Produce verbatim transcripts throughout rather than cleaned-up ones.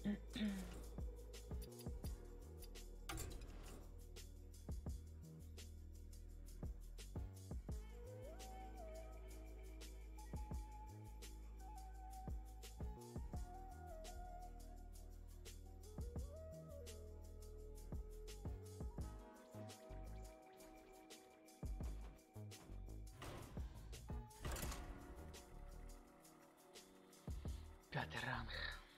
Пятый ранг.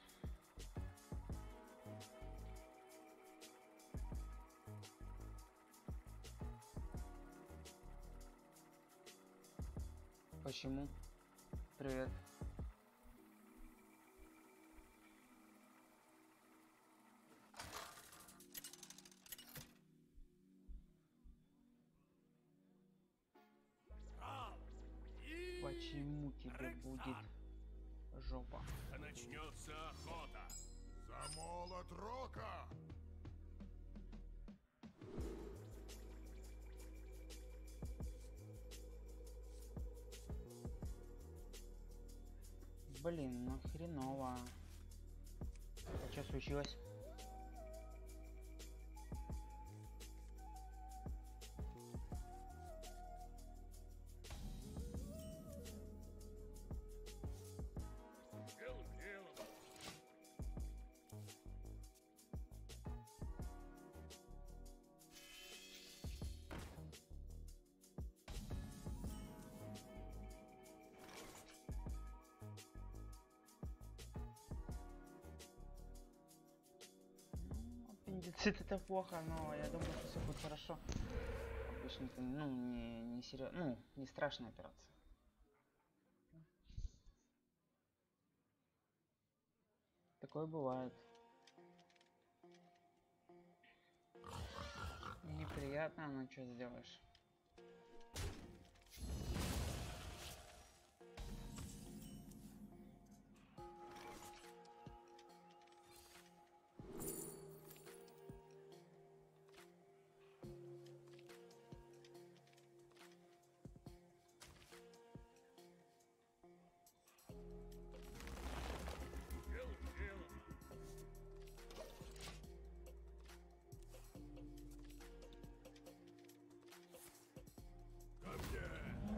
Почему? Привет. Почему тебе будет жопа? Начнется охота. За молот Рока! Блин, ну хреново. А что случилось? Дело делом. Аппендицит это плохо, но я думаю, что все будет хорошо. Обычно это, ну, не, не серьезно, ну, не страшная операция. Такое бывает. Неприятно, но что сделаешь? Дело делом. Ко мне!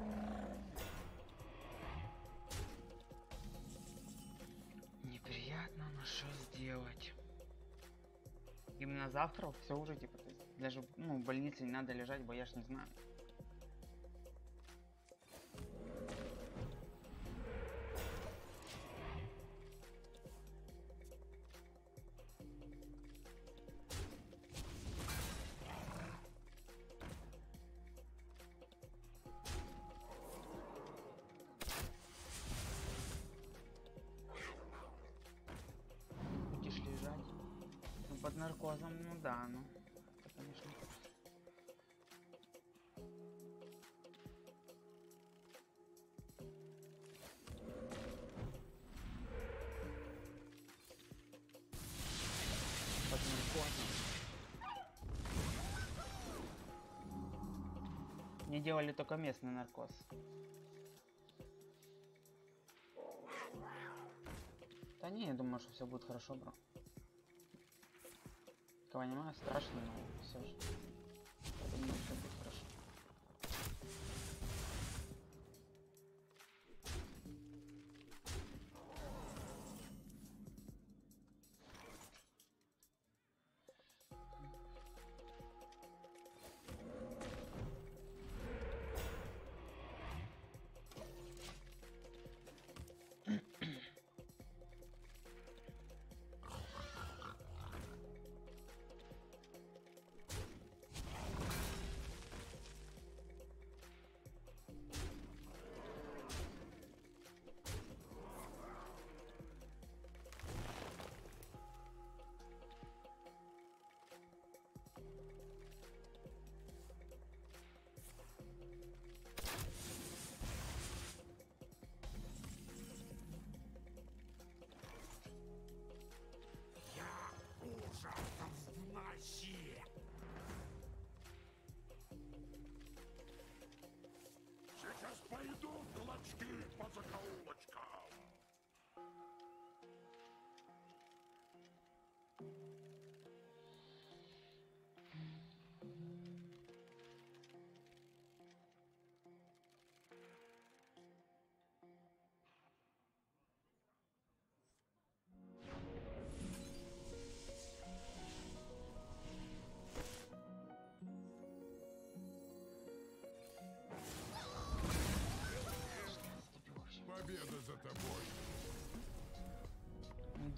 Неприятно, но что сделать? Именно завтра все уже типа, то есть даже ну в больнице не надо лежать, бо я ж не знаю. Будешь лежать? Ну под наркозом, ну да, ну это, конечно. Под наркозом. Мне делали только местный наркоз. Да не, я думаю, что все будет хорошо, бро. Я понимаю, страшно, но все же. Я думаю, все будет хорошо.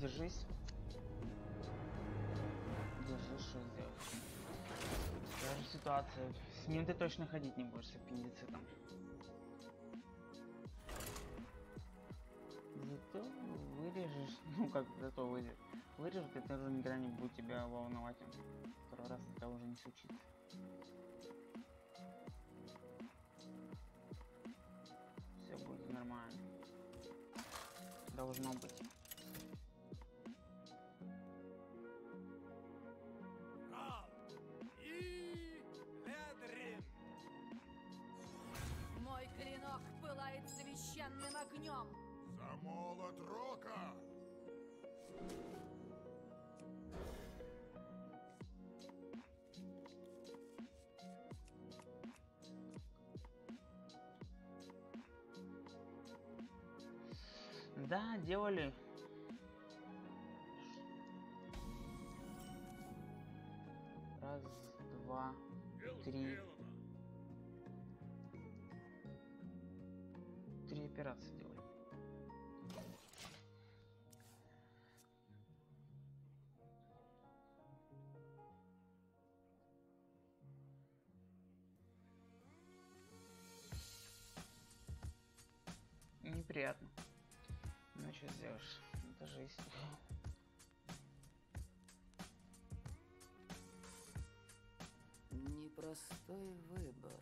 держись. Держись, что сделать. Та же ситуация. С ним ты точно ходить не будешь с аппендицитом. Зато вырежешь, ну как, зато вырежешь. Вырежет, это уже никогда не будет тебя волновать. Он второй раз это уже не случится. Все будет нормально. Должно быть. Мой клинок пылает священным огнем. За молот рока! Да, делали. Раз, два, Дело три. сделано. Три операции делали. Неприятно. Ну что сделаешь? Это жизнь. Непростой выбор.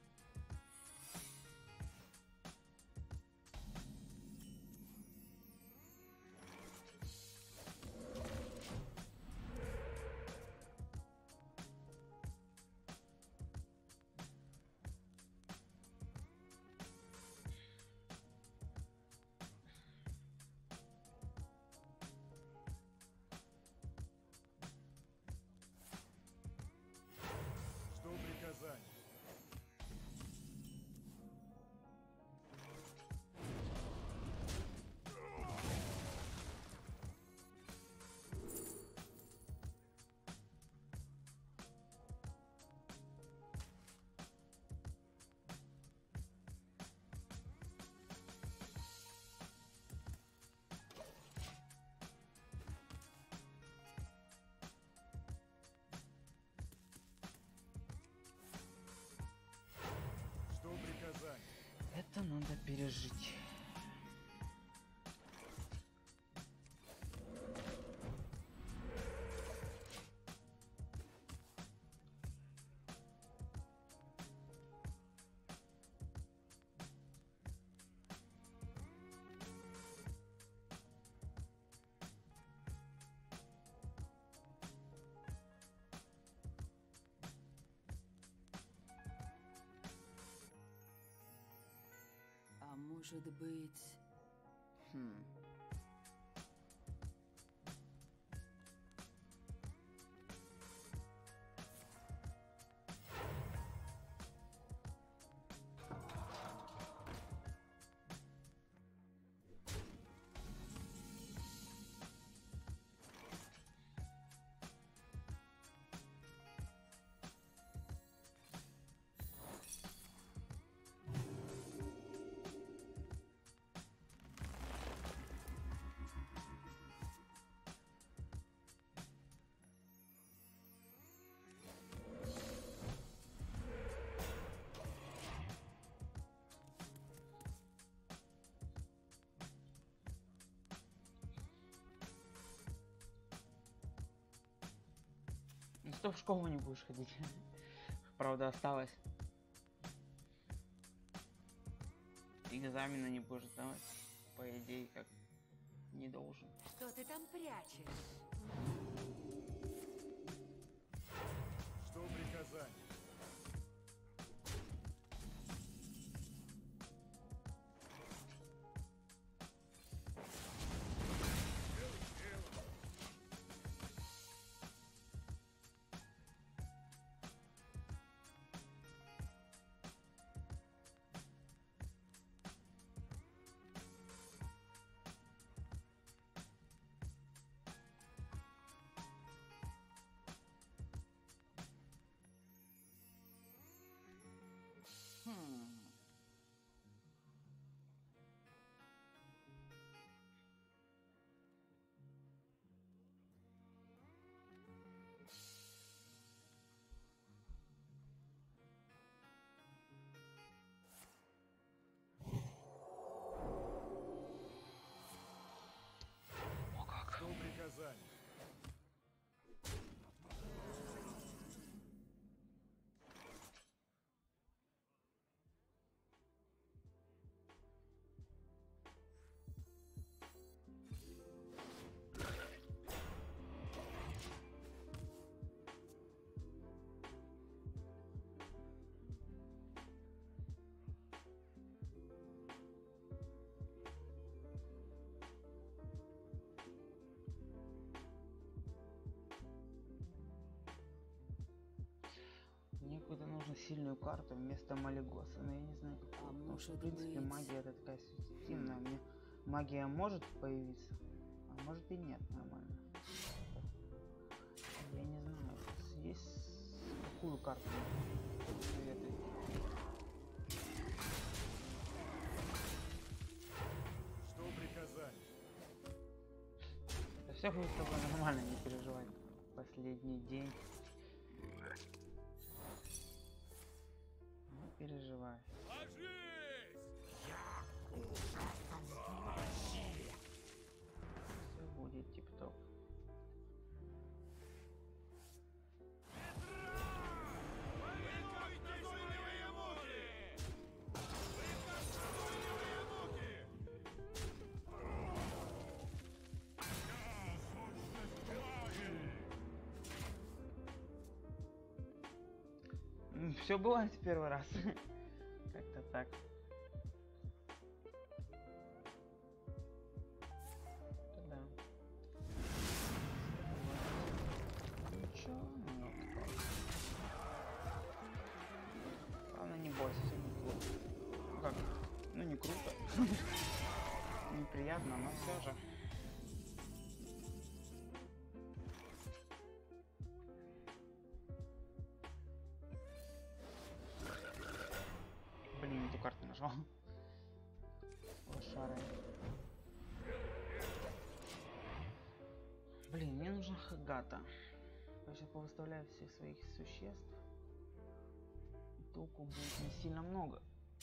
Что приказание? Что приказание? Это надо пережить. А может быть... Хм. Ну что, в школу не будешь ходить? Правда, осталось. Экзамены не будешь сдавать. По идее, как не должен. Что ты там прячешь? Что приказание? какую-то нужно сильную карту вместо Малигоса, но я не знаю какую. А Потому что, в может принципе, быть- магия это такая субъективная. Мне магия может появиться, а может и нет, нормально. Я не знаю, есть какую карту советуете? Что приказание? Да все будет с тобой нормально, не переживай. Последний день. Не переживай. Ложись! Все будет тип-топ. Все было в первый раз. Как-то так. Да. Ничего, ну, главное не бойся, все будет круто. Ну как? Ну не круто. Неприятно, но все же. Блин, не ту карту нажал. Лошары. Блин, мне нужна Хагата. Я сейчас повыставляю всех своих существ. И толку будет не сильно много.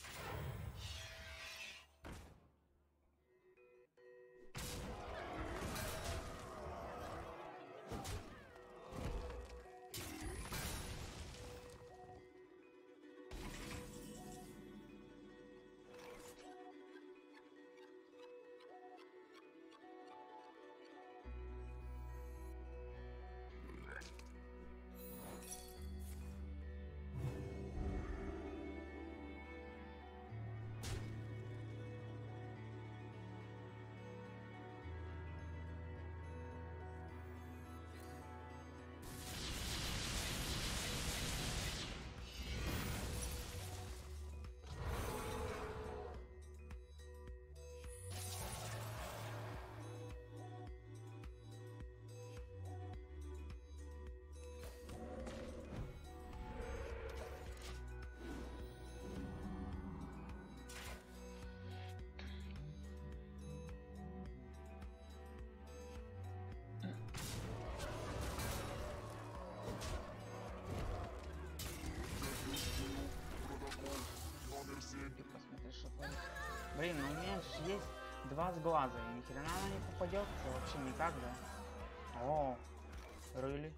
Ты посмотри, что творится. Блин, ну у меня ж есть два сглаза, и ни хрена она не попадется вообще никак, да? О, рыли.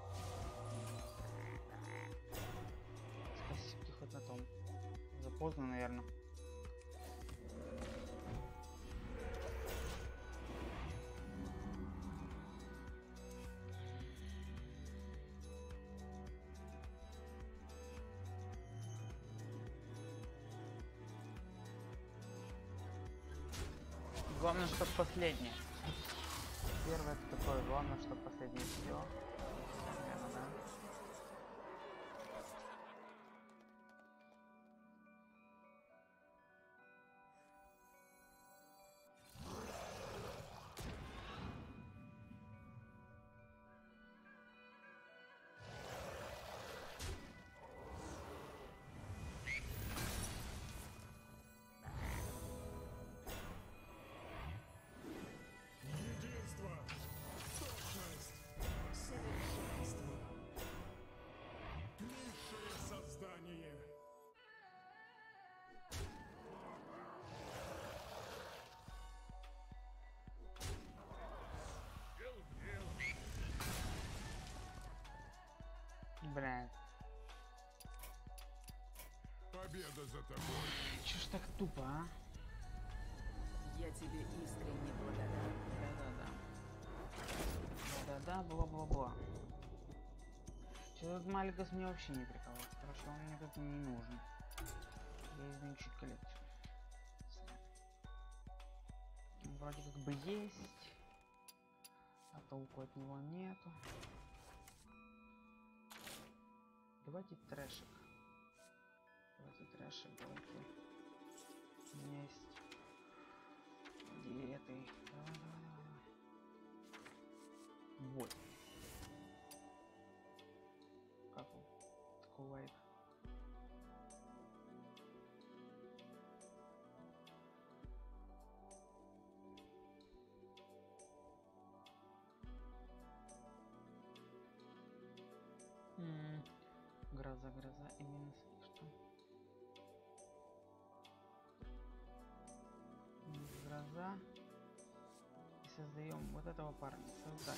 Спасибо хоть на том. Запоздно, наверное. Главное, чтобы последнее. Первое это такое, главное, чтобы последнее все. Наверное, да. Единство! Точность! Совершенство. Низшее создание! Дело в дело. Блядь. Победа за тобой! Чё ж так тупо, а? Я тебе искренне благодарен. Да-да-да. Да-да-да, бла-бла-бла. Чё этот Малигос мне вообще не прикалывает. Короче, он мне тут не нужен. Я изменю чуть коллекцию. Вроде как бы есть. А толку от него нету. Давайте трэшик. Давайте трэшик, давайте. Есть. Где ты? Давай, давай, давай. Вот. Как он? Такой лайк. М, Гроза, гроза и минус. Что? Минус гроза. И создаем вот этого парня. Создать.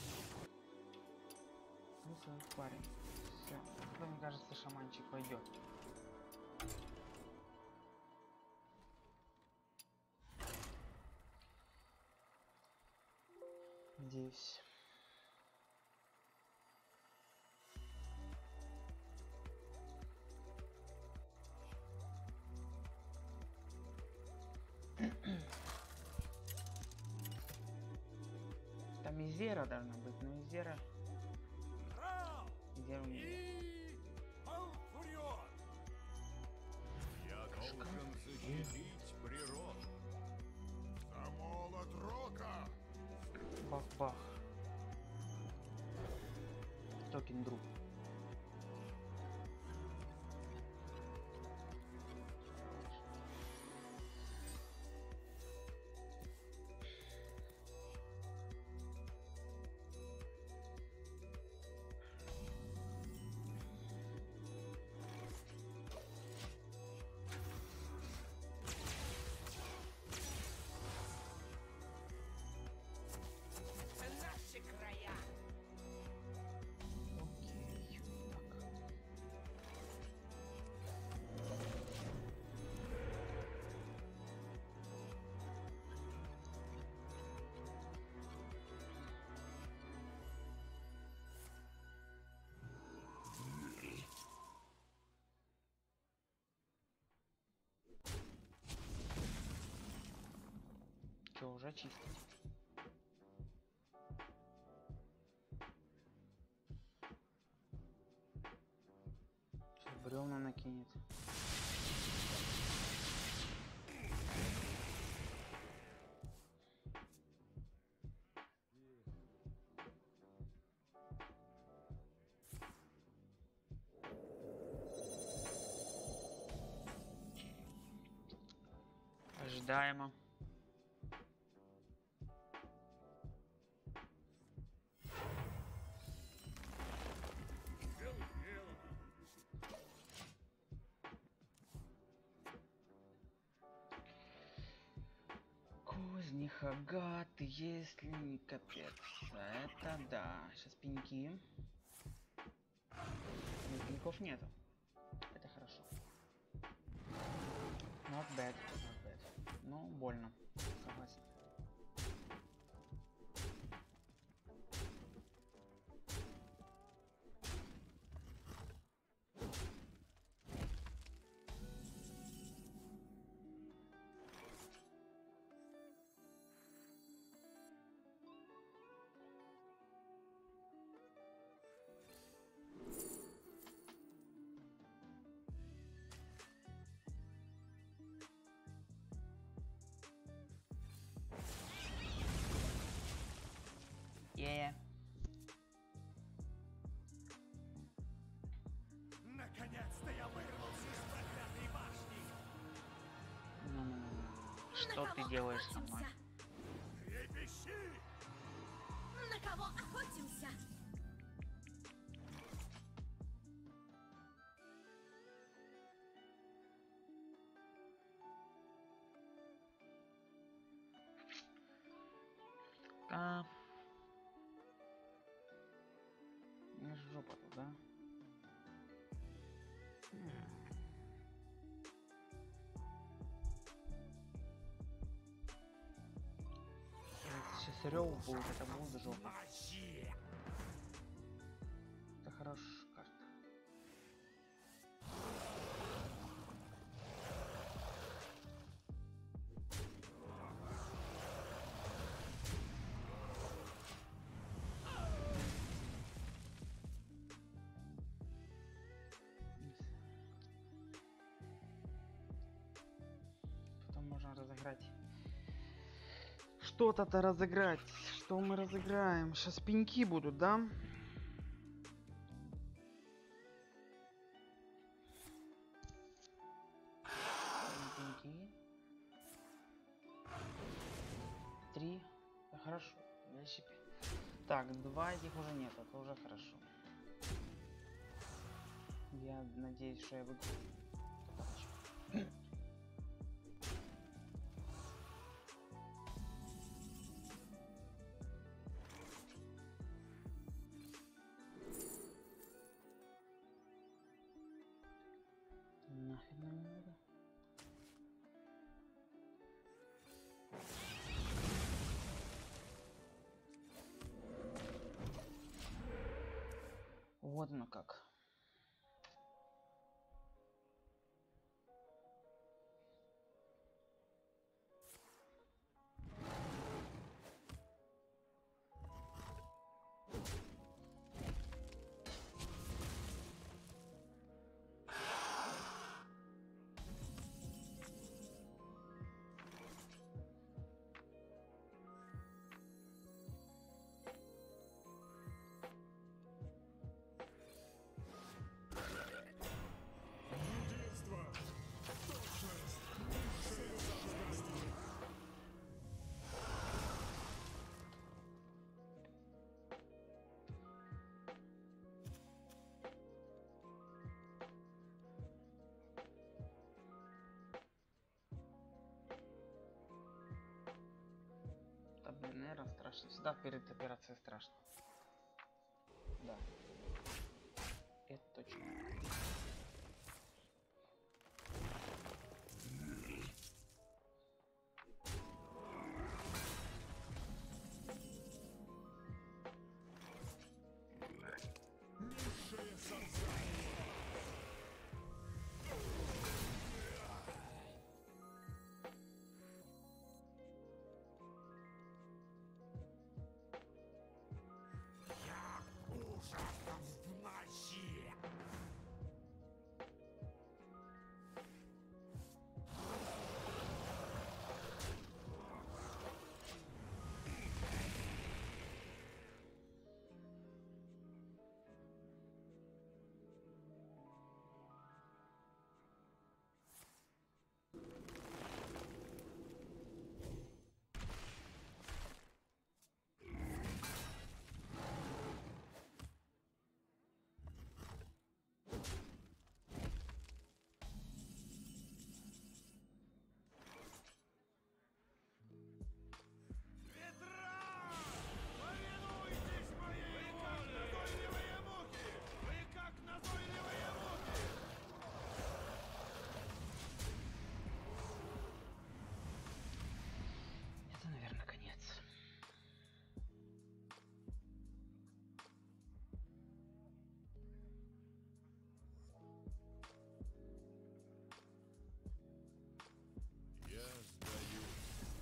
Ну, создаем парень. Все. Мне кажется, шаманчик пойдет. Надеюсь. Там и Зера должна быть, но и Зера... Рау! Зера у меня. И Малфурион! Я должен защитить природу. За молот рока! Бах-бах. Токен друг. Наши края. Окей. Так. Что, уже чистить? Сейчас бревна накинет. Ожидаемо. Дело сделано. Кузних агат, если не капец. Это да. Сейчас пеньки. Нет, пеньков нету. Это хорошо. Not bad, not bad. Ну, больно. Согласен. Е. Наконец-то я вырвался из проклятой башни! Ну, что ты делаешь со мной? Трепещи! На кого охотимся? А... Не жопа тут, да? М. Если сейчас рев будет, это будет жопа. Мощи! Это хорошая карта. разыграть. Что-то-то разыграть. Что мы разыграем? Сейчас пеньки будут, да? Пеньки. Три. Хорошо. Дальше пять. Так, два этих уже нет, это уже хорошо. Я надеюсь, что я выиграю. Нахер нам не надо. Вот оно как. Единство! Точность! Высшее создание! Да, блин, наверное, страшно. Всегда перед операцией страшно. Да. Это точно. Высшее создание! Я ужасно в мощи! Ветра! Повинуйтесь моей воле! Вы как назойливые мухи! Это, наверное, конец. Я сдаюсь.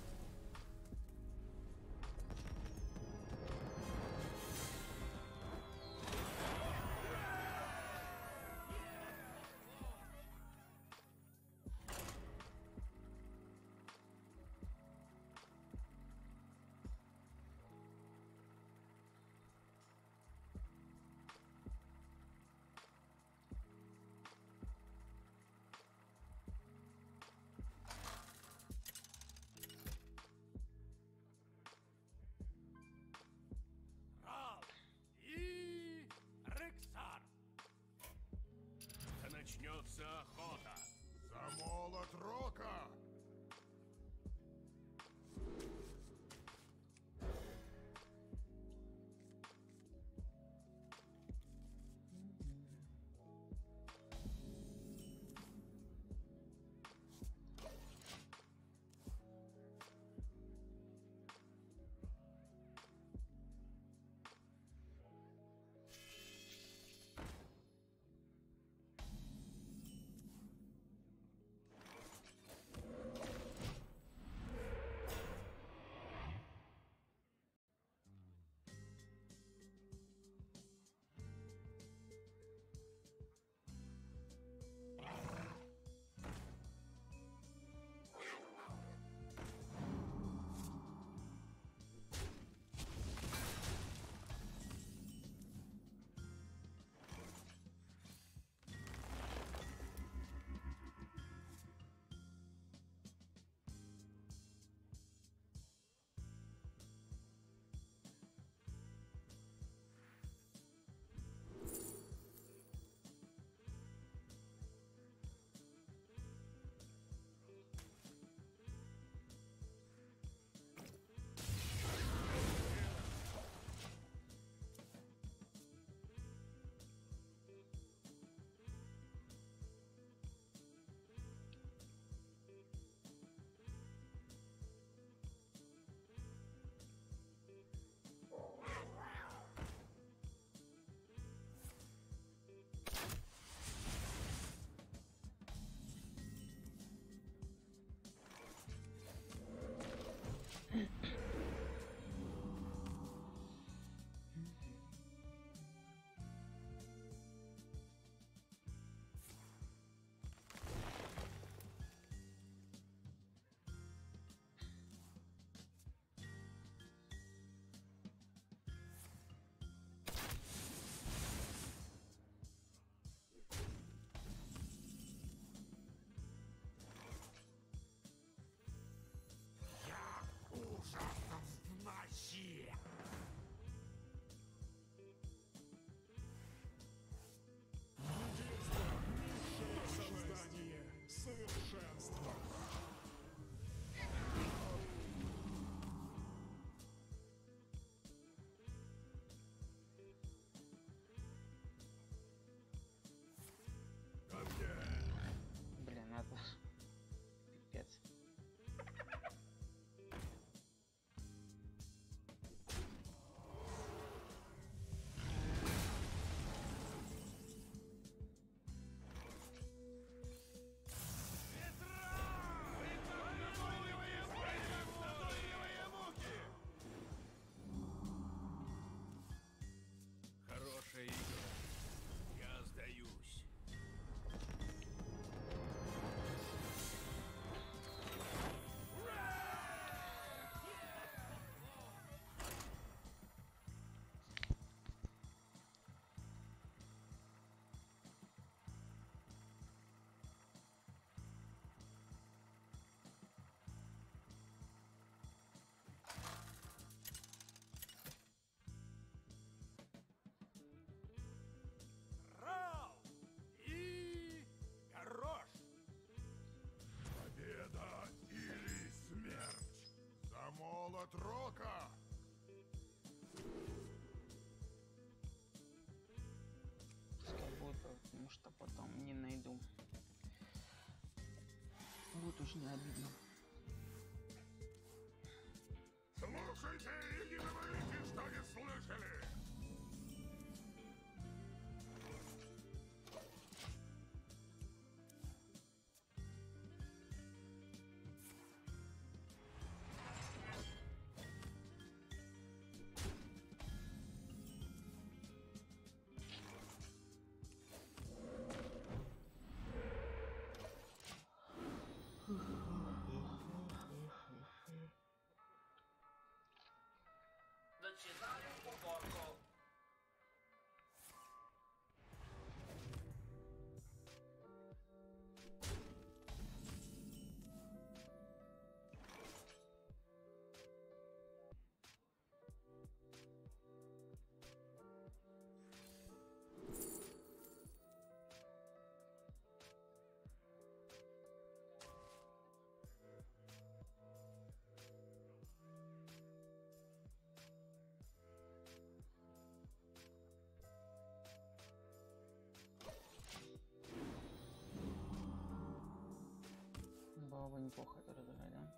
Рал и Рексар. Да начнется охота. За молот рока! Ветра! уж не обидно. Слушайте и не говорите, что не слышали! Начинаем уборку. Было бы неплохо это разыграть, да?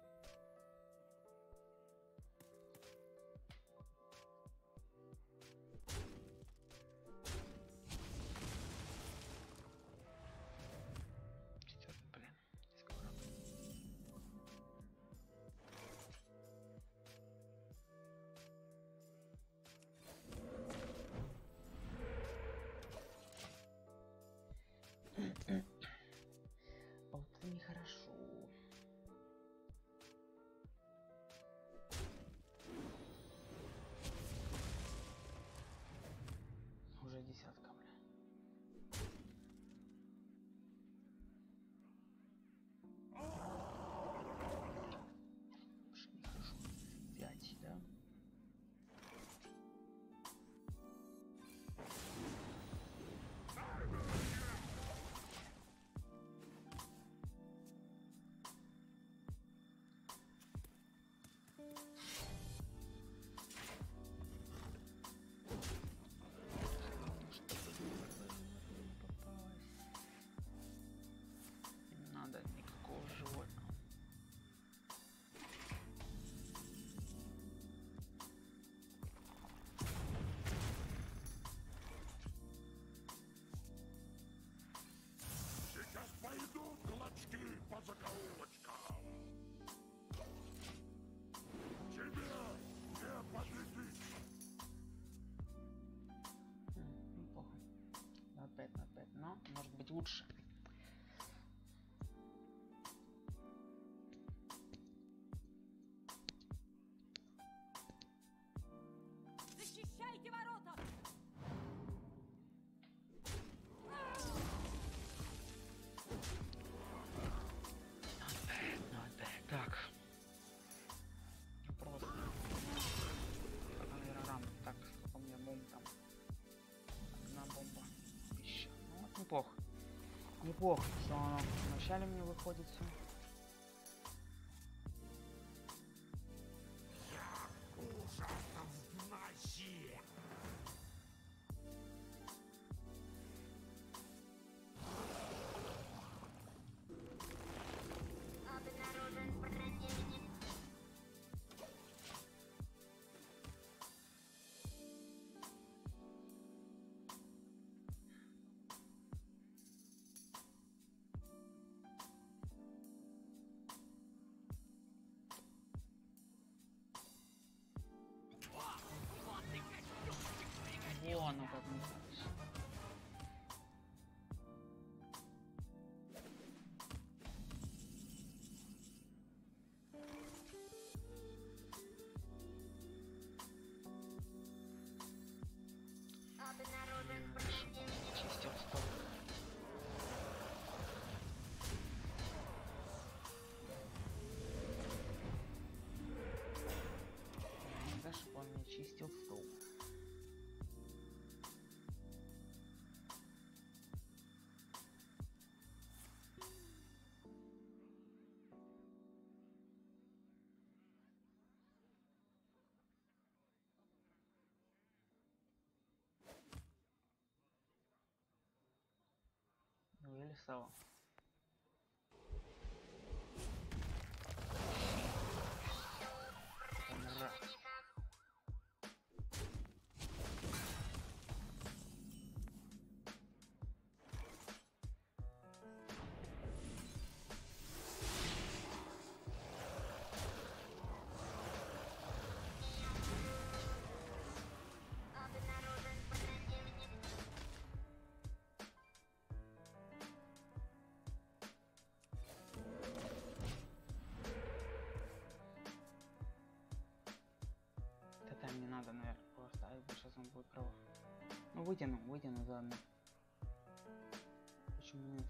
Четвертый, блин, скоро. Вот это нехорошо. Уже десятка, бля. Уж нехорошо. Пять, да? Не надо никакого животного. Сейчас пойдут клочки по закоулочкам! Тебе не победить! М, неплохо. На пять, на пять, но может быть лучше. Защищайте ворота! Надо. Так. Просто. Наверное, рано. Так, сколько у меня бомб там? Одна бомба. Еще. Ну вот неплохо. Неплохо, что оно вначале мне выходит все. Ужасно в нозе! Обнаружен противник. Вон оно как не Обнаружен противник. чистил стол. Да, чтобы он мне чистил стол. Неужели стало? Ну, вытяну, вытяну заодно. Почему нет?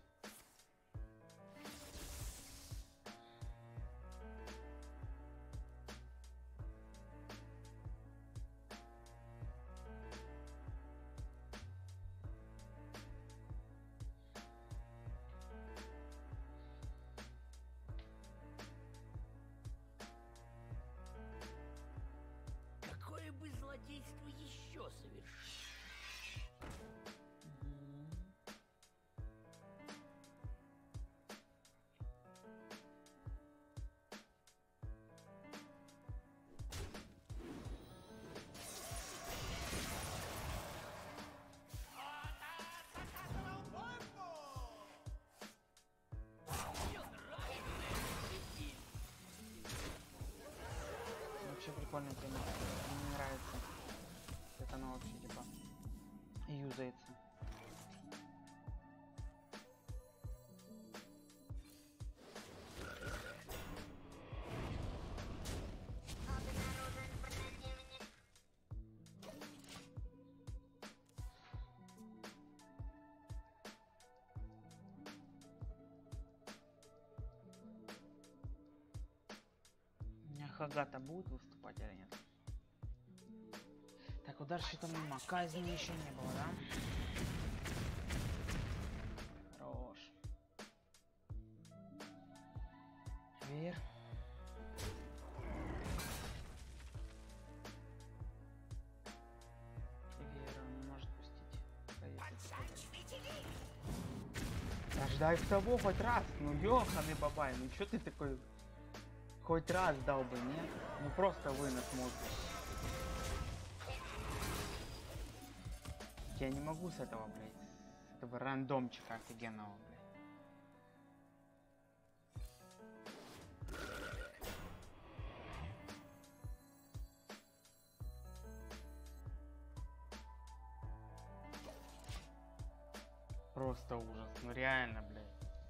Какое бы злодейство еще совершить? Вообще прикольная тема. Мне нравится. Как она вообще типа юзается. Обнаружен противник. У меня Хагата будет выступать или нет? Так, удар щитом мимо. Казни еще не было, да? Хорош. Вверх. Вера он не может пустить. Дождай в того хоть раз. Ну ёханый бабай, ну чё ты такой? Хоть раз дал бы, нет? Ну просто вынос мозга. Я не могу с этого, блядь. С этого рандомчика офигенного, блядь. Просто ужас. Ну реально, блядь.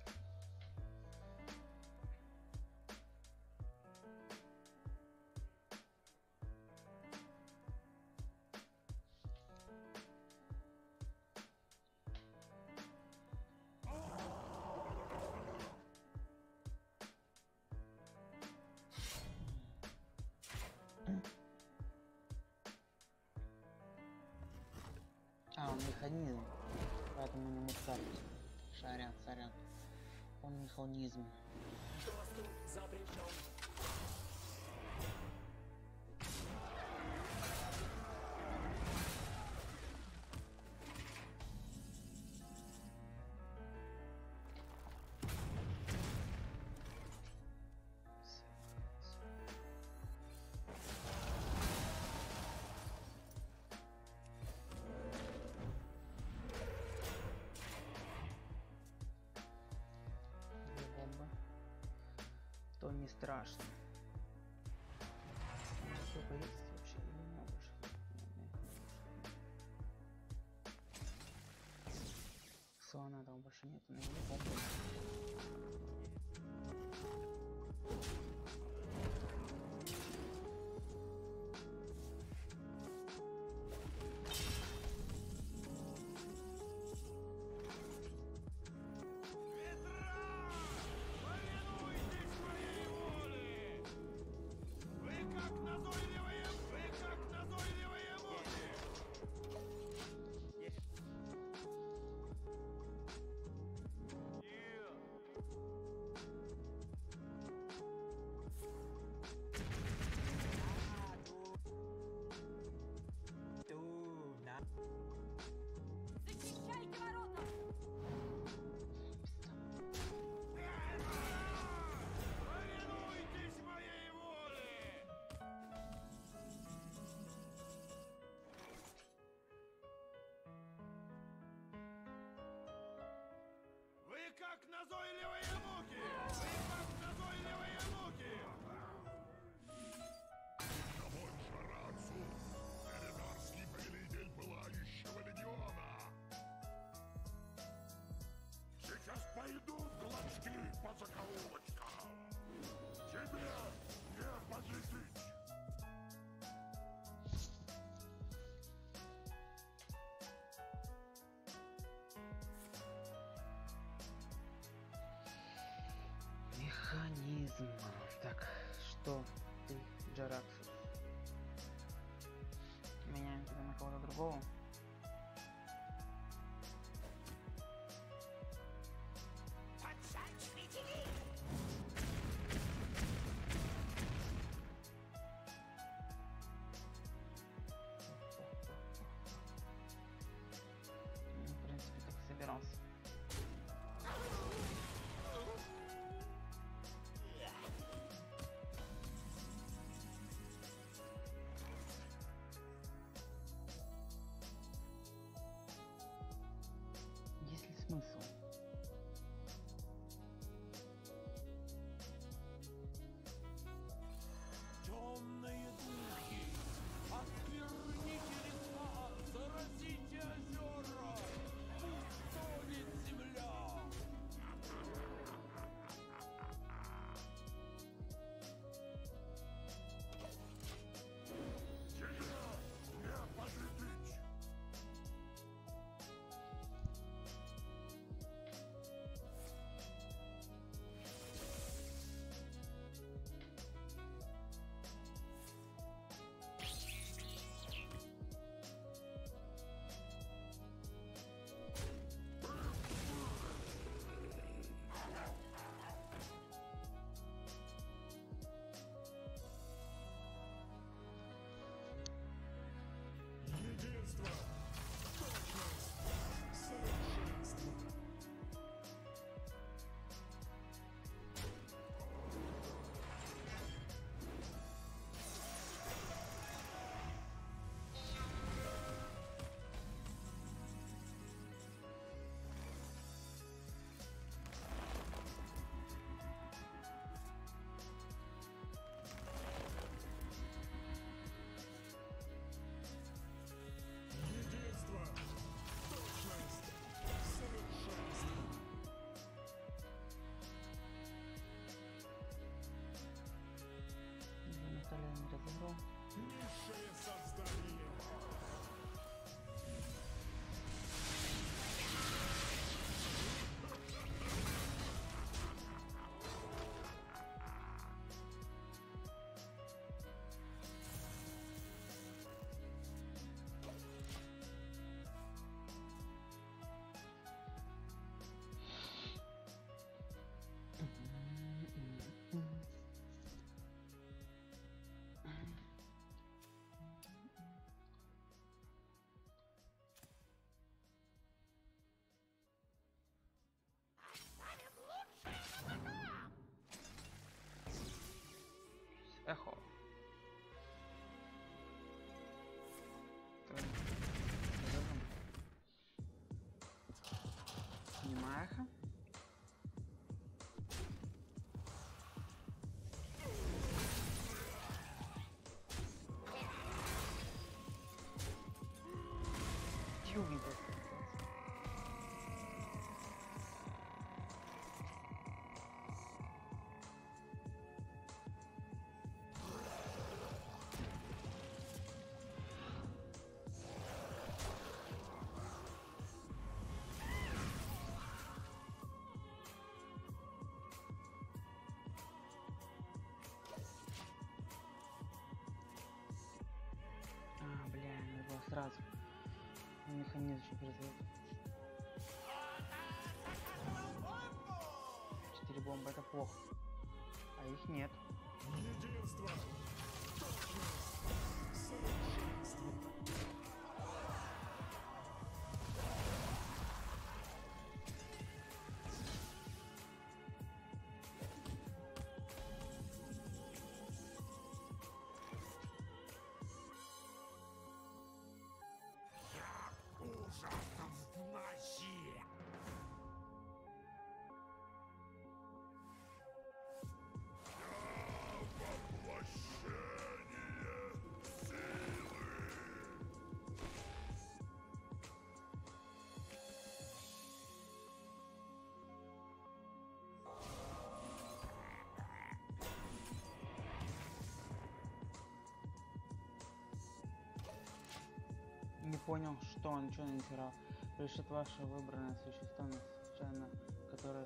А, он механизм, поэтому не мог ставить. Шарят, сорян. Он механизм. Доступ запрещен. Две бомбы. То не страшно. Сколько есть вообще? Или много же? Слона там больше нет. На него бомбы. Повинуйтесь моей воле! Вы как назойливые, вы как назойливые мухи! Есть. go. Ну, в принципе, так и собирался. Есть ли смысл? Темные духи, отверните леса, заразите озера, пусть тонет земля. Не победить! Единство! Точность! Совершенство! Единство! Точность! Совершенство! Наталья не разобрал. Низшее создание! Эхо. Так. Снимаю эхо. Тюбненько. А, бля, надо было сразу. Механизм еще перезарядить. Четыре бомбы это плохо. А их нет. Единство! Точность! Совершенство! Ужасно в нозе. Воплощение силы! Не понял, что он, ничего не натирал. Решит ваше выбранное существо, случайно, которое...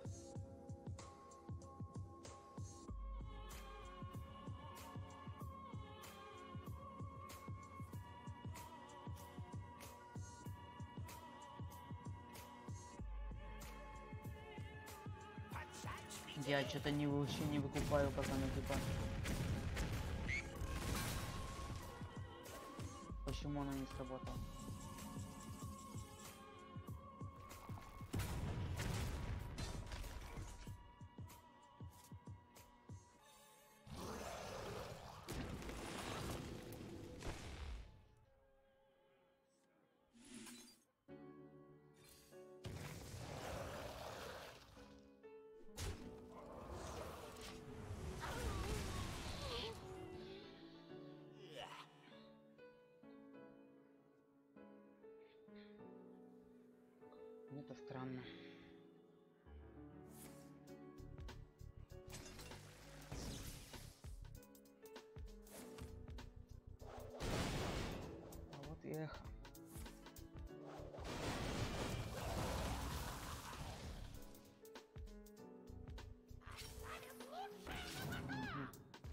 Я что-то не вообще не выкупаю, как она типа. Почему она не сработала? Это странно. А вот и эхо. Мгм.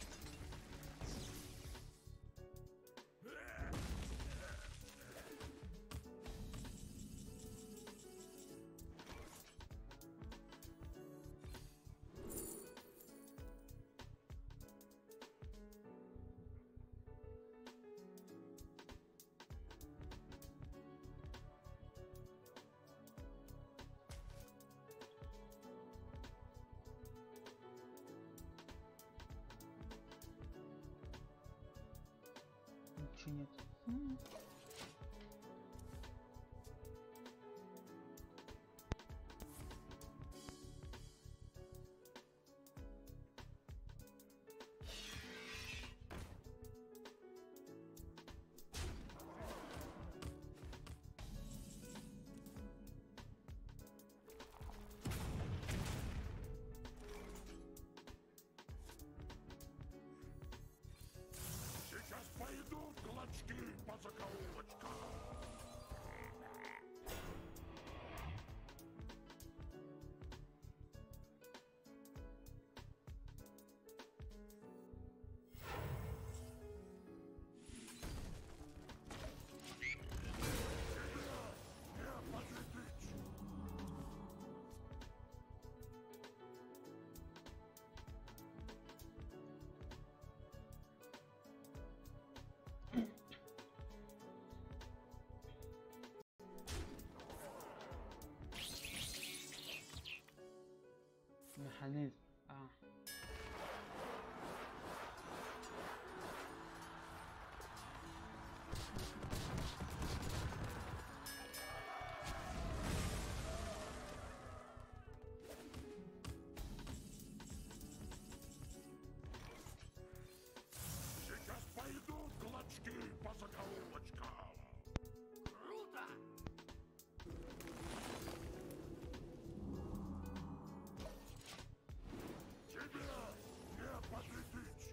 Ничего нет. М. Сейчас пойдут клочки по закоулочкам. Не подведись. Механизм. А. Сейчас пойдут клочки по закоулочкам. Круто! Тебе не подведись.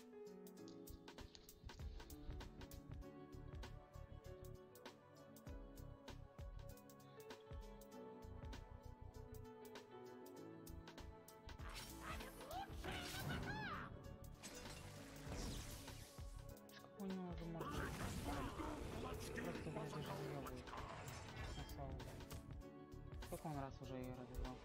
Какой у него уже может Клочки просто по вроде разъёбывает. закоулочкам. Насал. Сколько он раз уже ее разыграл?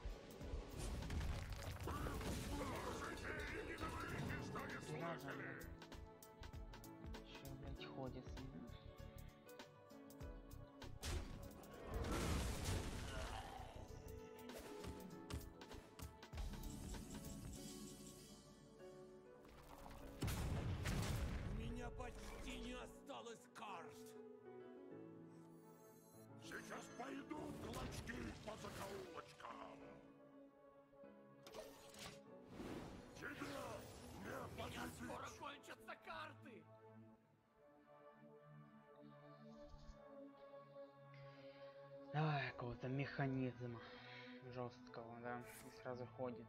Слушайте и не говорите, что не Три раза, слышали. блядь. Еще, блядь, ходит с ним. У меня почти не осталось карт. Сейчас пойдут клочки по закоулочкам. Тебе не У меня скоро подведись. кончатся карты! Давай какого-то механизма жесткого, да, и сразу ходит.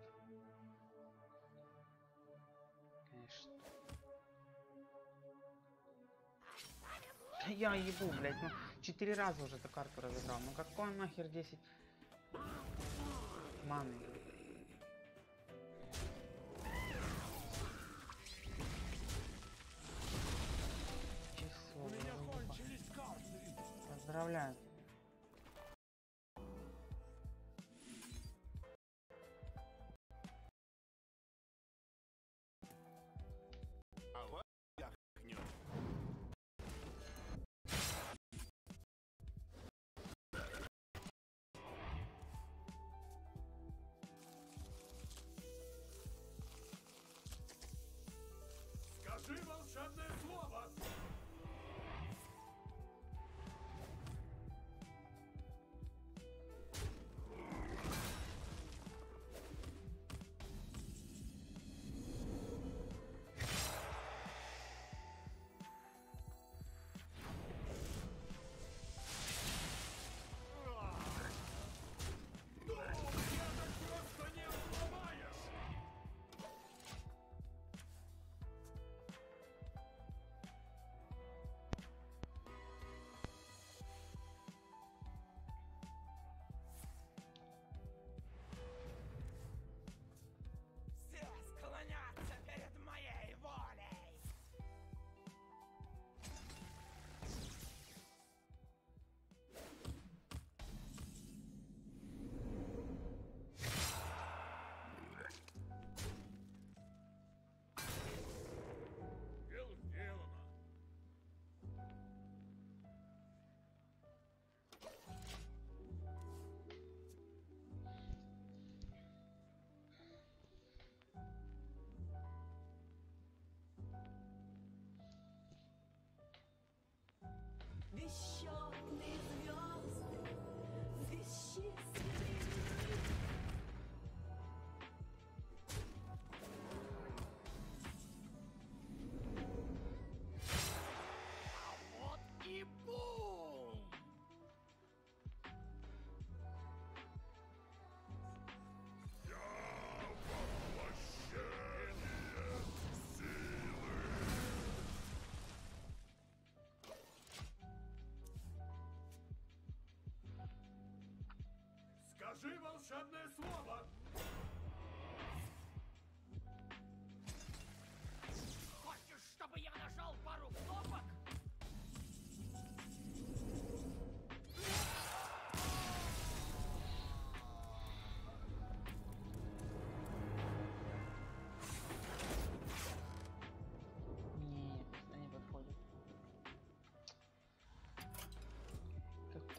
Конечно. Да я ебу, блядь, ну четыре раза уже эту карту разыграл. Ну какой нахер десять маны? Часов, У меня я заебал. кончились карты. Поздравляю.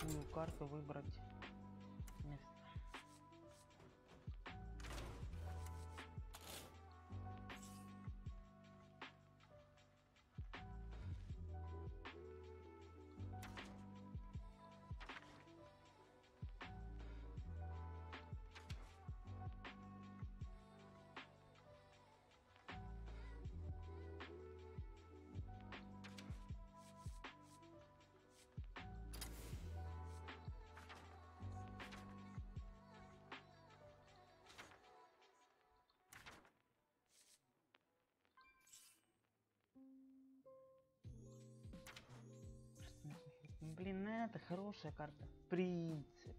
какую карту выбрать место. Блин, это хорошая карта, в принципе.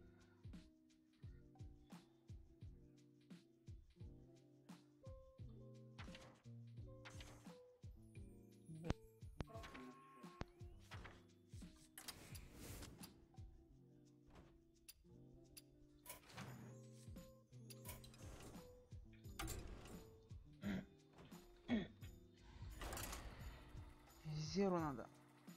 Зеру надо.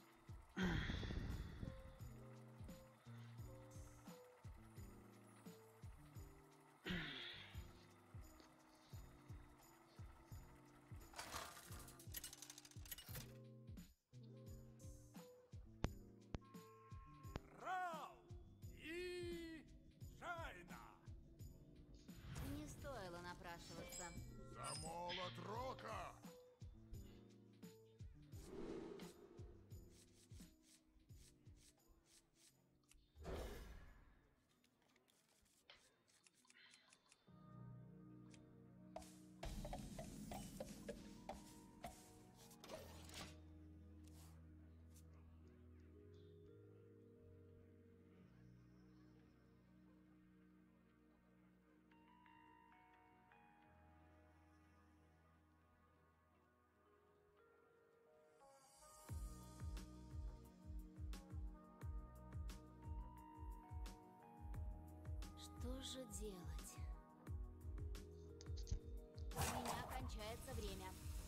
Рау! И... Шайна! Не стоило напрашиваться. За молот рока! Что же делать? У меня кончается время.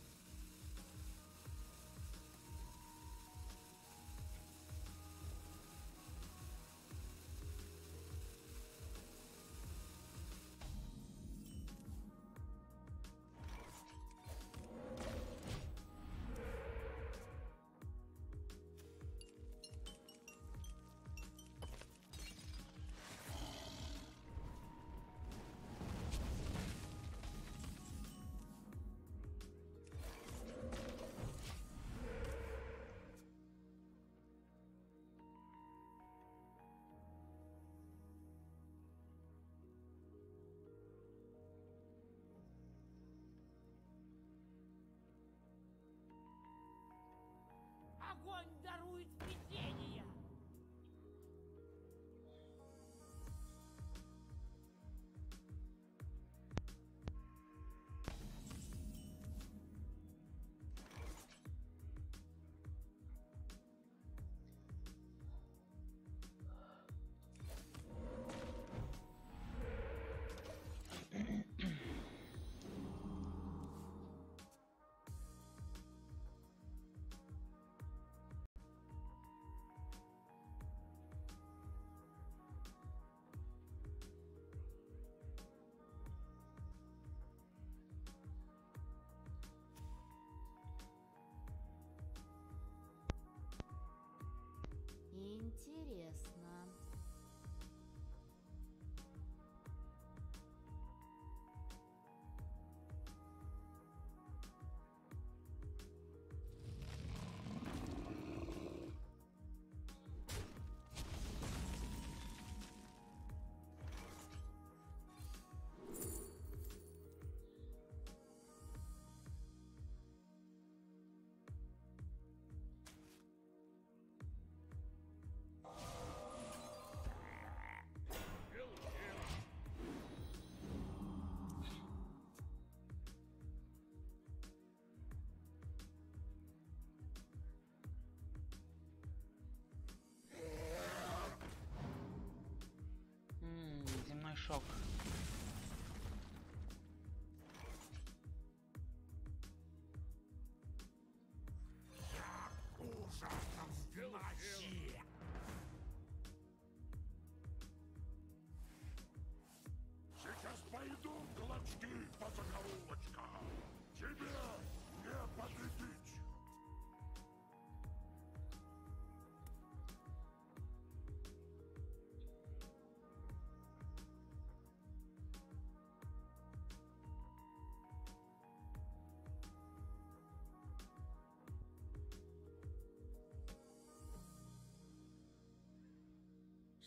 Огонь дарует видение! Интересно.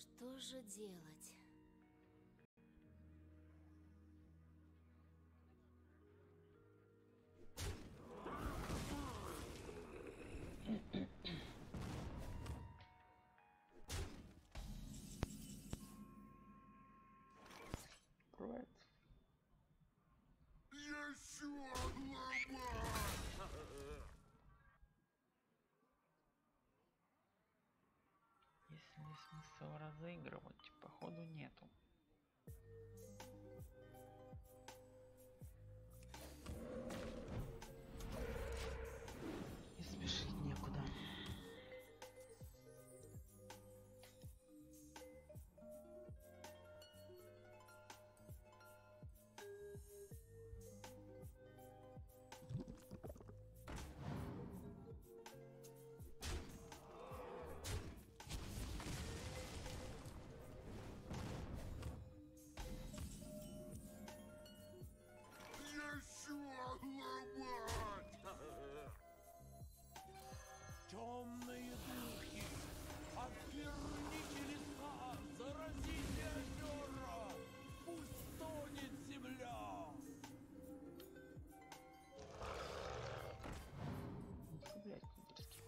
Что же делать? Привет. Еще ломать! Если есть смысл разыгрывать, походу нету. И спешить некуда. Еще ломать! Темные духи, оскверните леса, заразите озера, пусть тонет земля. Блять, куберский.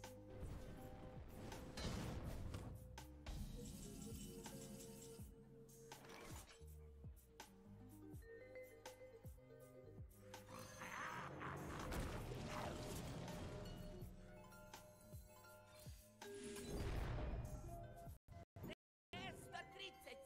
сто тридцать.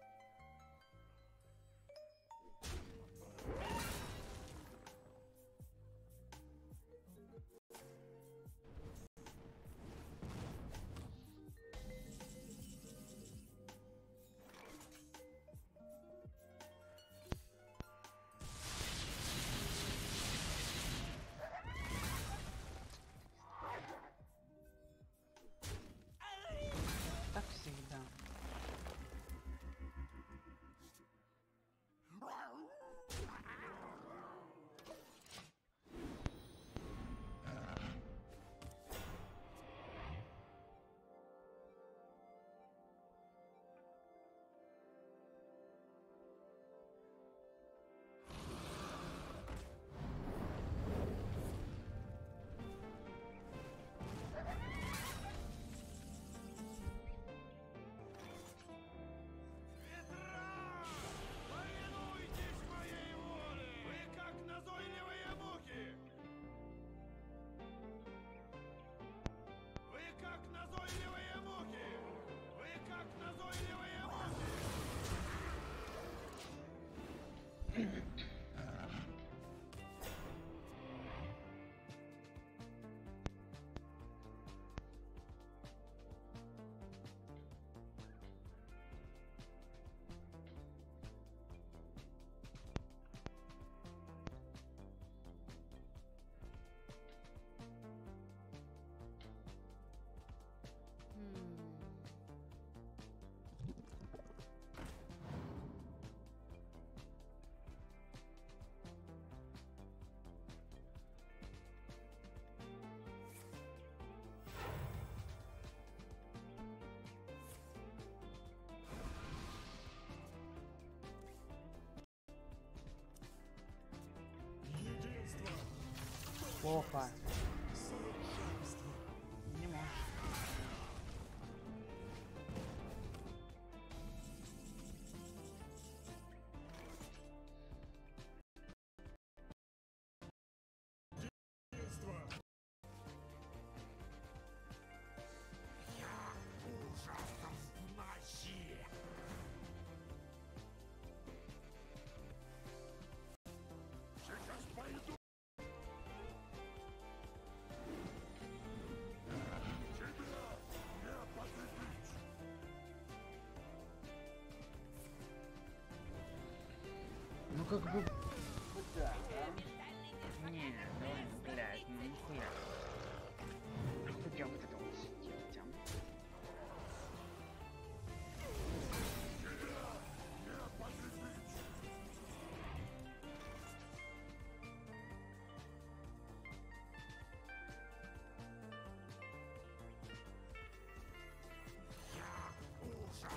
Так всегда. Ветра! Повинуйтесь моей воле! Вы как назойливые мухи! Вы как назойливые мухи! Вы как назойливые мухи! Плохо. Не можешь. Ужасно знающие! Сейчас пойду! Тебя не потребить! Ну как бы... Да, да? Не, давай, блядь, ну нихуя. Как я вот это вот сделать, а? Не потребить! Я ужасно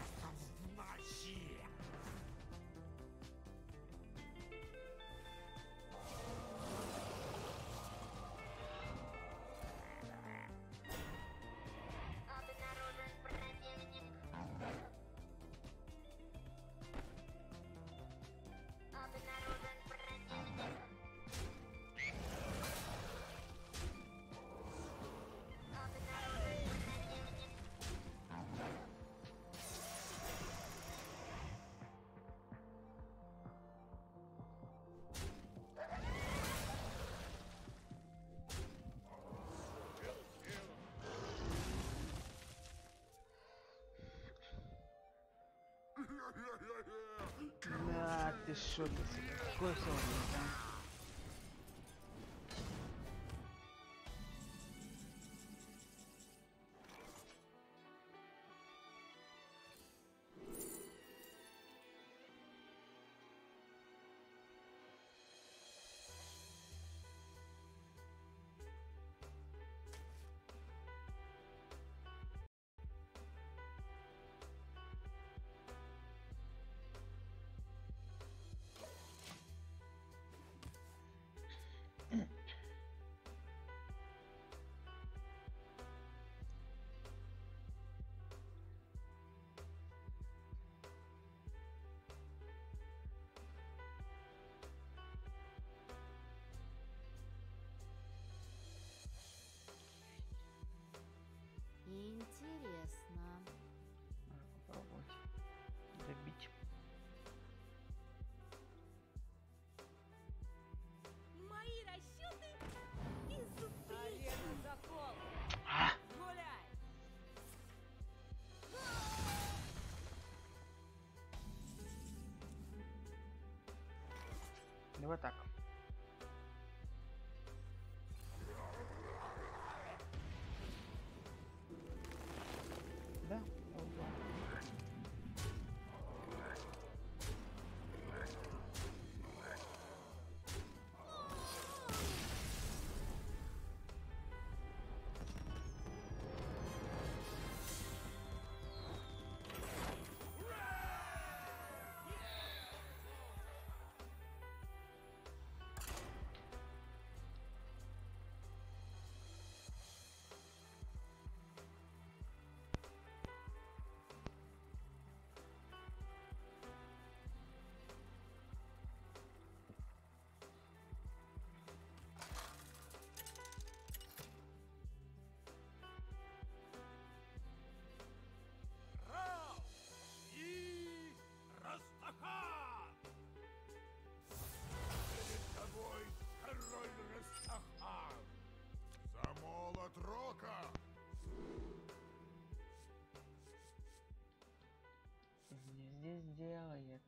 Да, ты шо, ты сука, какой солнце, а? Интересно. Надо попробовать добить. Мои расчеты изумрудные. Арена закол. А! Гуляй. Давай так. Да, ого. Раунд и Растахан! Перед тобой король Растахан! За молот рока! Что мне здесь делает?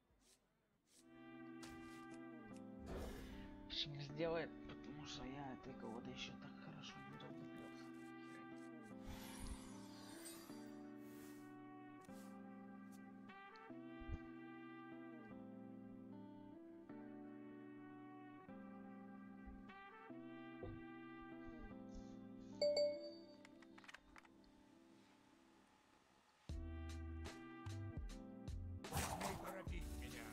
Почему сделает? Потому что я этой кого-то еще так хорошо не разлюбился. Не торопись меня!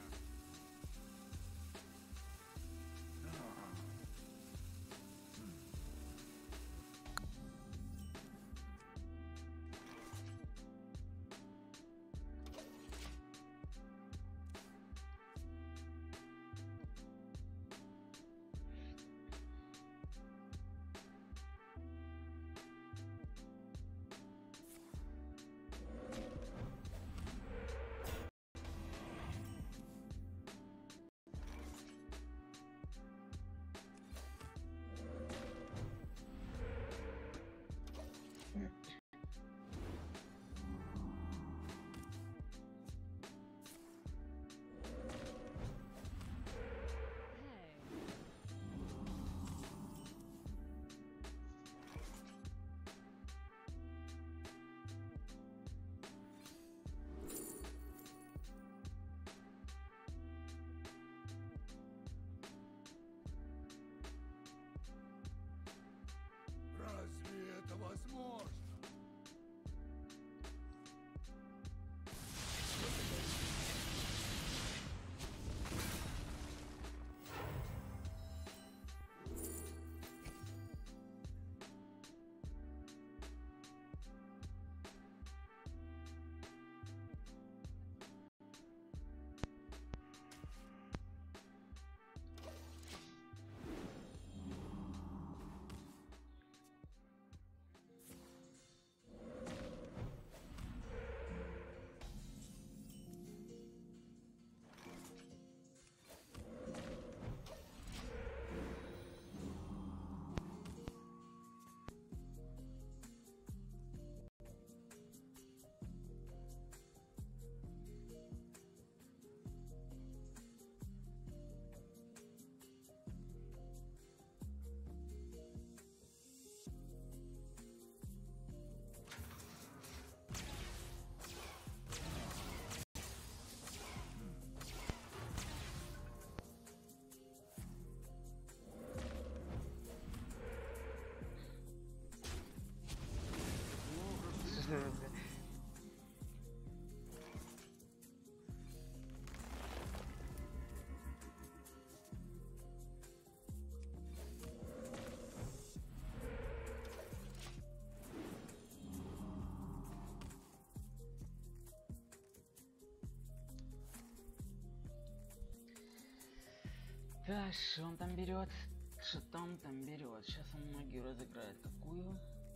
Так, что он там берет? Что там там берет? Сейчас он магию разыграет. Какую?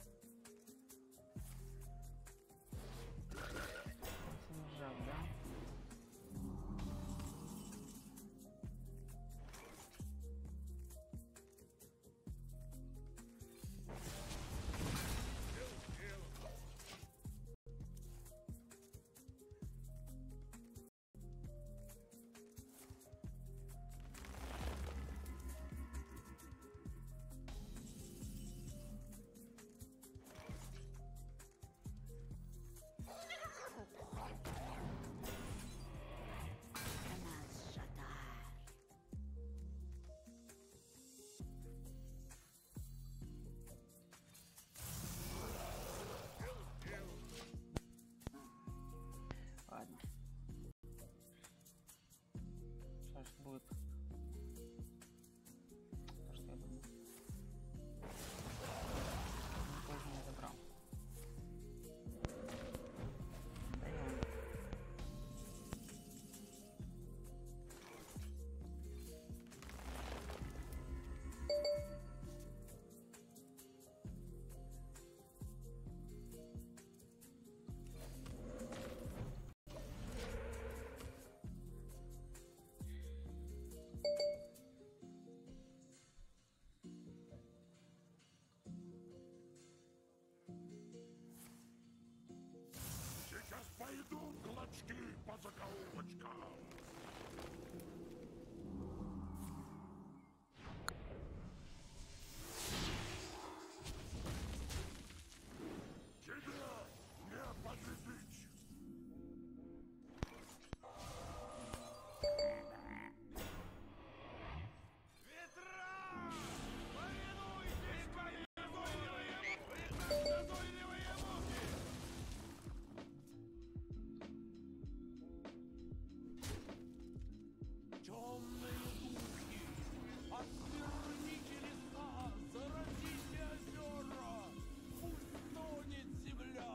Снежок, да? Ладно. Сейчас будет то, что я думаю. Он тоже не забрал. Даем. Сейчас пойдут клочки по закоулочкам. Тебе не победить. Ветра! Повинуйтесь моим назойливые муки! Темные духи, отверните леса, заразите озера, пусть тонет земля.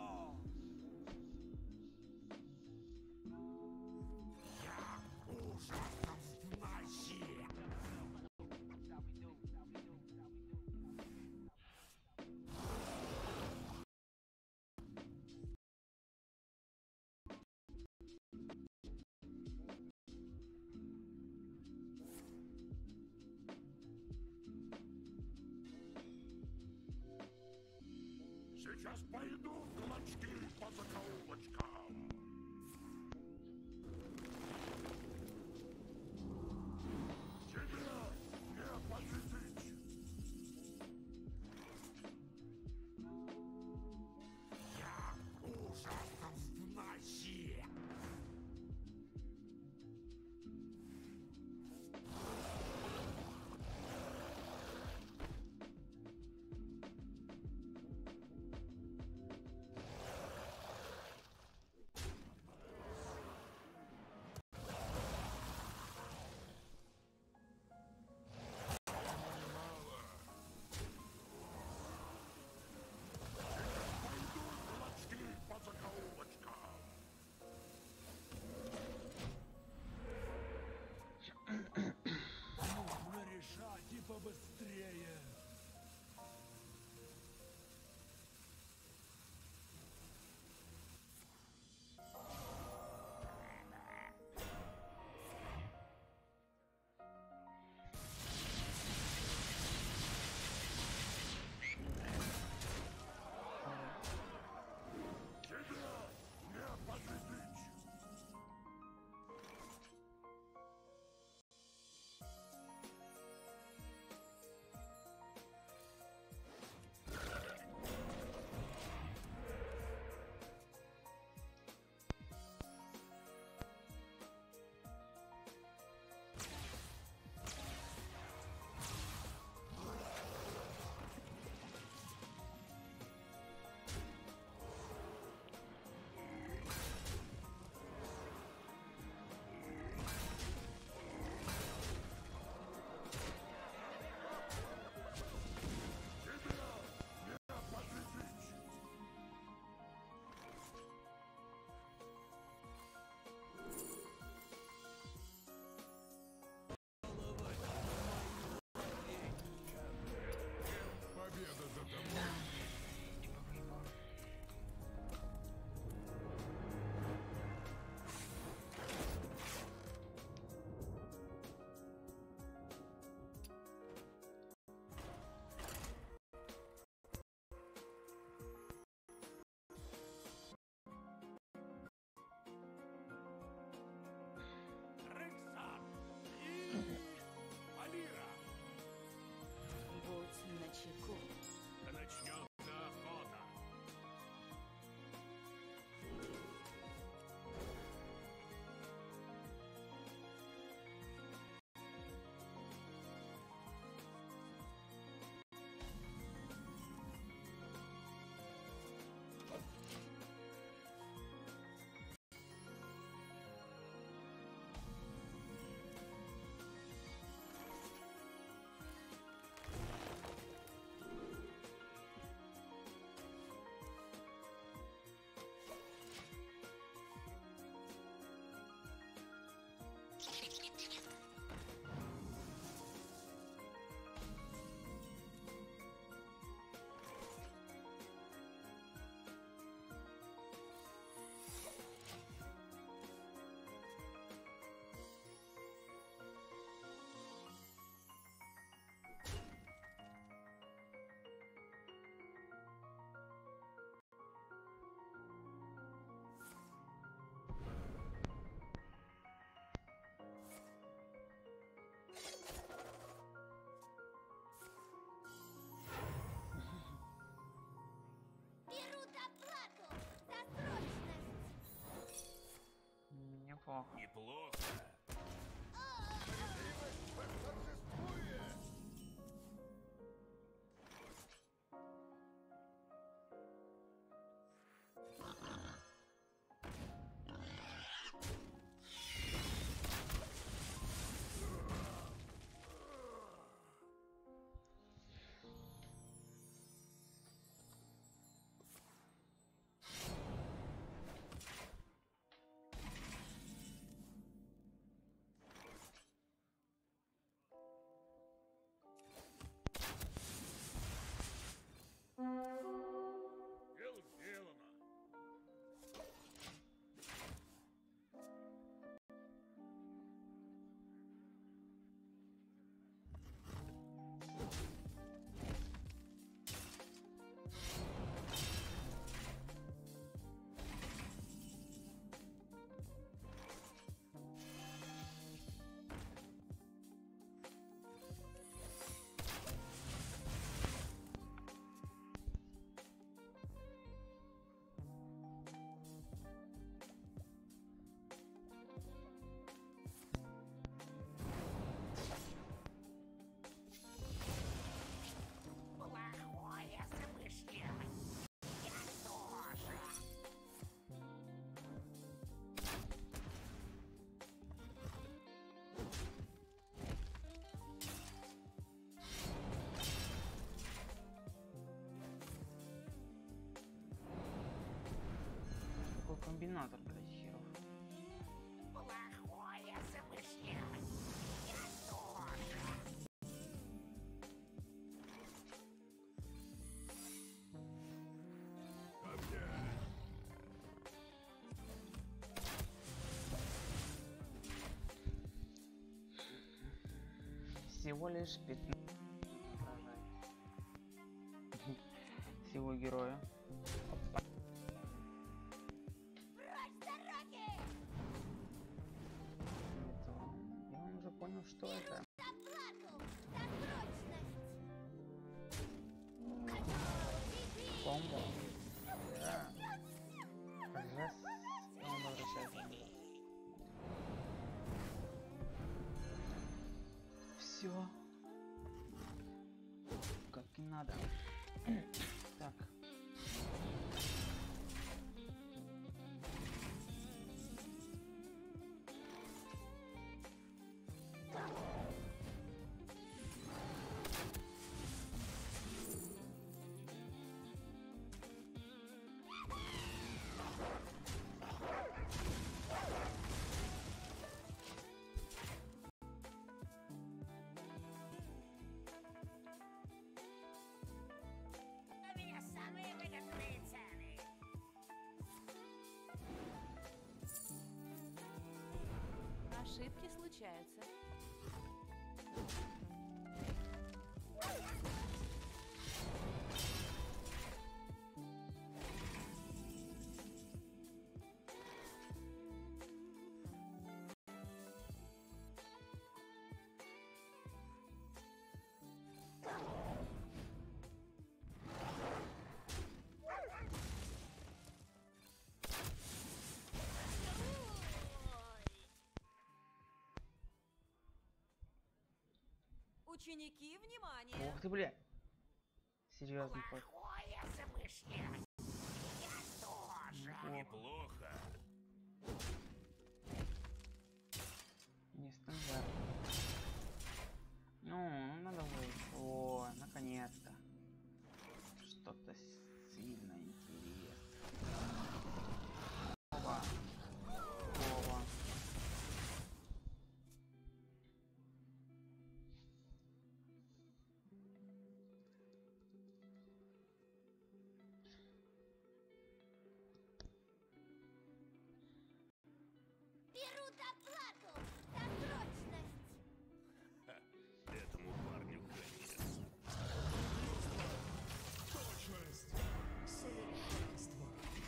Сейчас пойдут клочки по закоулочкам. Тебе не победить. Я ужасов в носе. Всего лишь пятнадцать. Силу героя. Опа. Прочь с дороги! Это он. И он уже понял, что это. Заплату за прочность! Комбо. Да. Жест. Он возвращается. Все. Как и надо. Так. У меня самые выгодные цены. Ошибки случаются. Ученики, внимание! Ух ты, бля. Серьезно, ход. Плохое замышление. Я тоже. Неплохо. Не стандарт. Ну, надо выйти. О, наконец-то. Что-то сильно интересное. Опа. Опа. Беру доплату за прочность! Этому парню конец. Точность. Совершенство.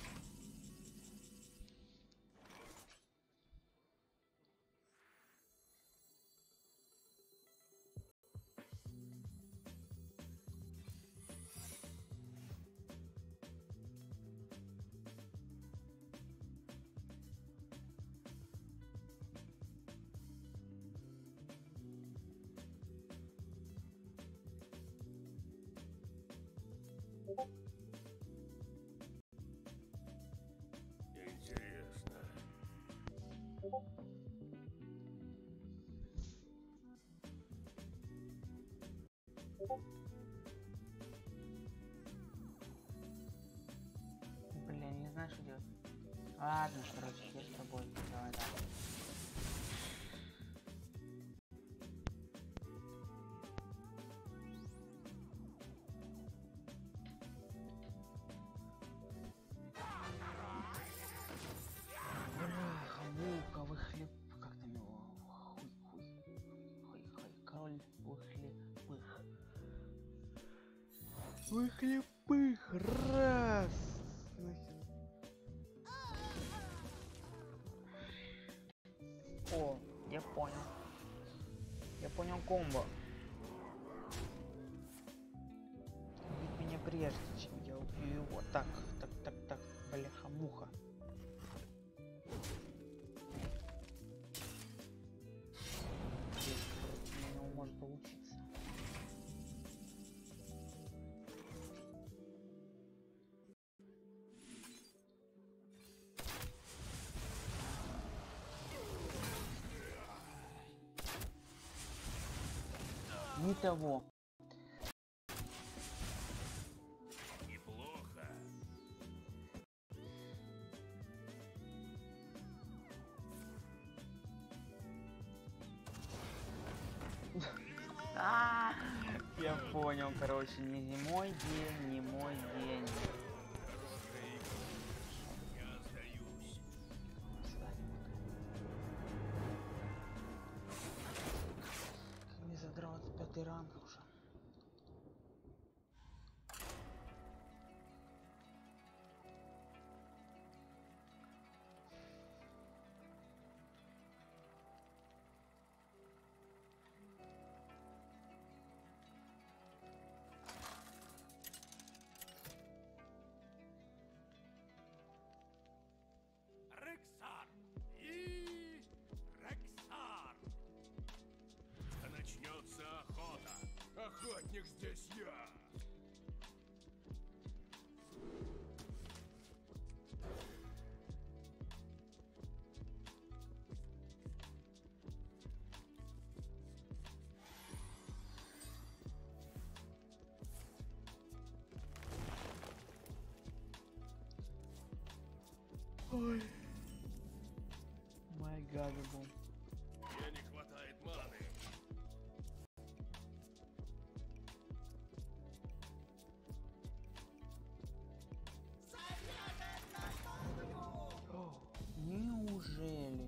Интересно. Блин, не знаю, что делать. Ладно, короче, я с тобой. Давай, давай. Бляха, мука, выхлеп... Как там его? Хуй, хуй. Хуй, хуй. Король выхлепых. Выхлепых. Раз. Нахер. О, я понял. Я понял комбо. Убить меня прежде, чем я убью его. Так, так, так, так. Бляха-муха. Здесь у него может получиться. Не того. Неплохо. А, я понял, короче, не зимой день, не мой день. Я сдаюсь. Не задрался, четвертый ранг уже. Рексар и Рексар. Да начнется охота. Охотник здесь я. Ой. Май гад, был. Мне не хватает маны. О, неужели?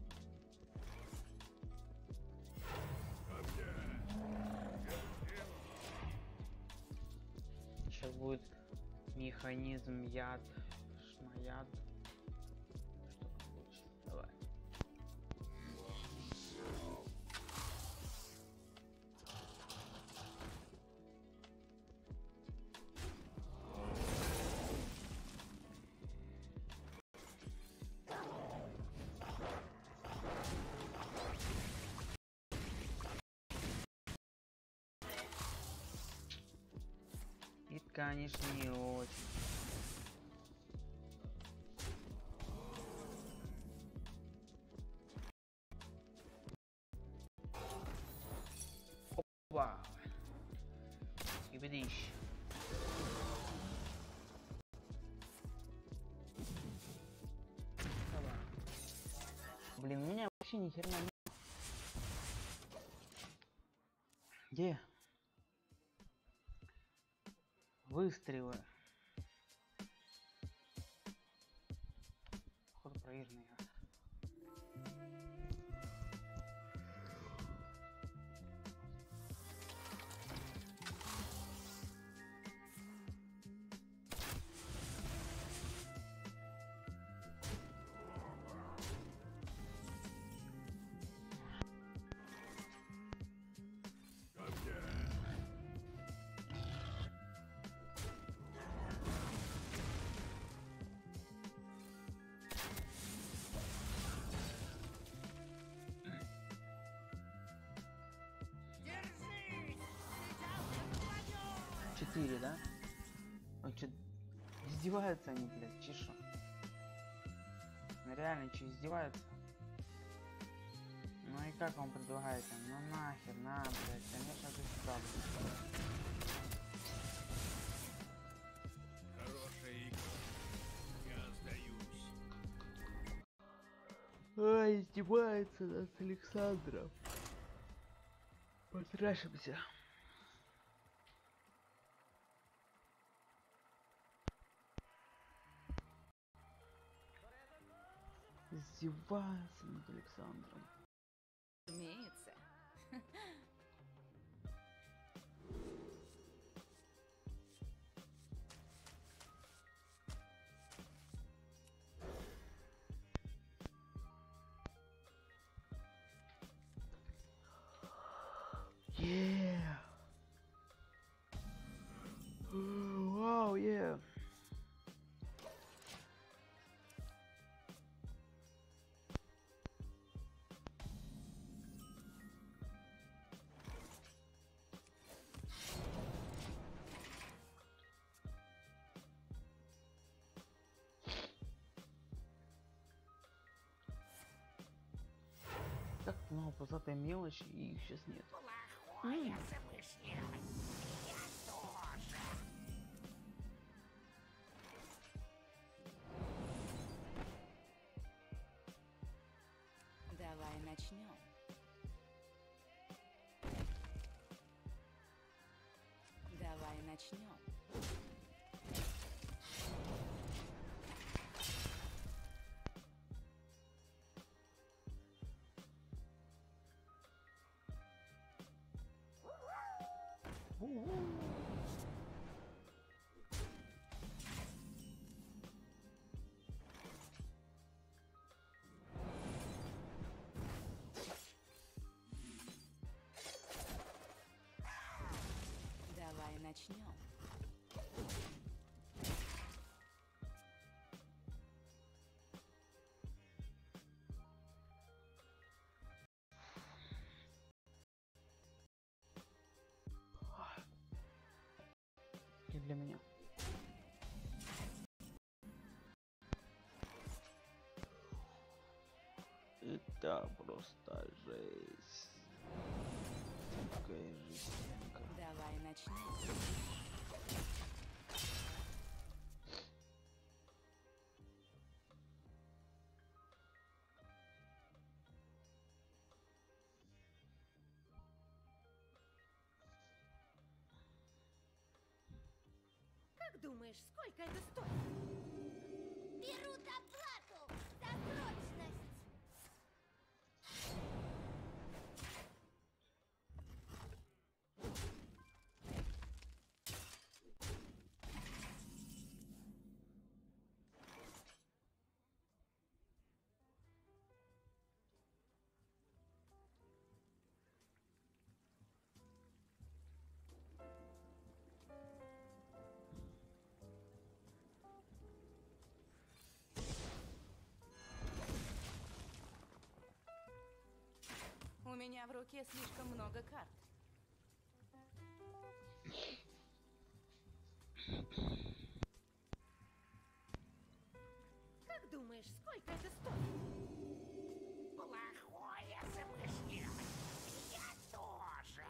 Сейчас будет механизм яд, шмаяд. Что там лучше? Давай. И, конечно, не очень. Опа! Скибидищ. Давай. Блин, у меня вообще ни херня нет. Где? Выстрелы. Походу проигранный гад. Держись! Сейчас ты попадешь! Четыре, да? Он чё, издеваются они, блядь, чешу. Ну реально, что, издеваются? Ну и как он предлагает? Ну нахер, на, блядь, конечно же сюда, блядь. Хорошая игра. Я сдаюсь. Ай, издевается над Александром. Потрашимся. Издевается над Александром. Разумеется. Yeah. Wow, yeah. Так много пузатой мелочи, и их сейчас нет. Плохое замышлялось. Я тоже. Давай начнем. Давай начнем. Давай начнем. И для меня. Это просто жесть. Такая жестянка. Давай начнем. Как думаешь, сколько это стоит? Берут оплату за прочность. У меня в руке слишком много карт. Как думаешь, сколько это стоит? Плохое замышление. Я тоже.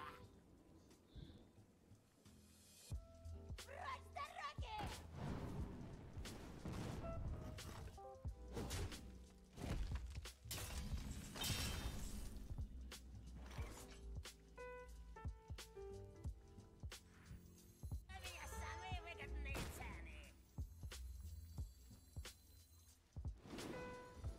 Прочь с дороги! У меня самые выгодные цены.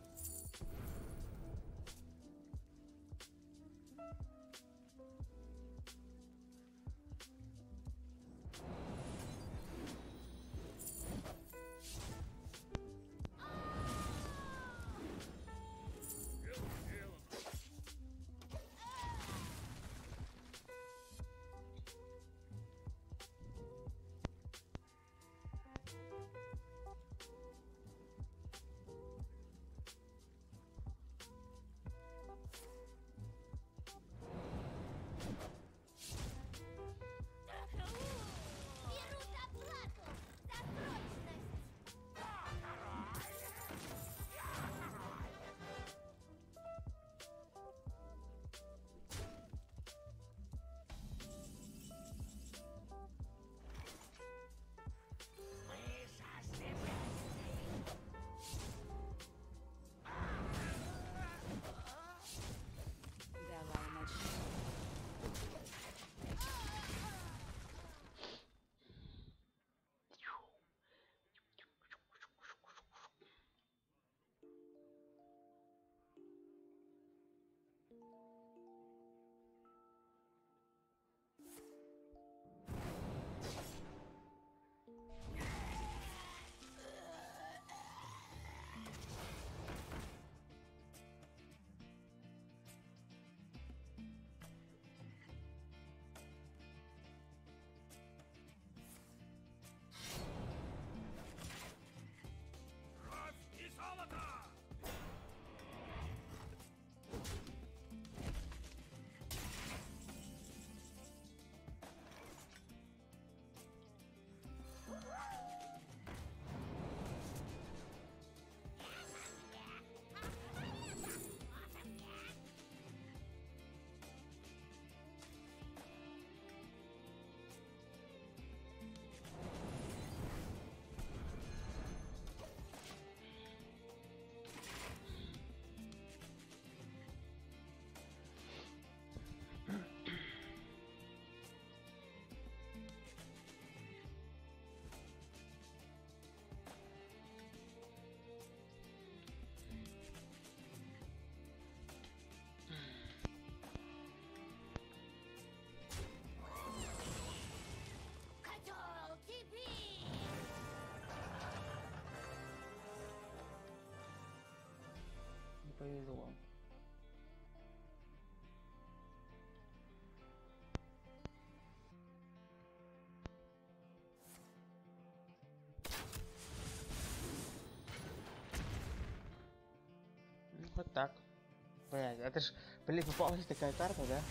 Так. Блядь, это ж, блин, попалась такая карта, да?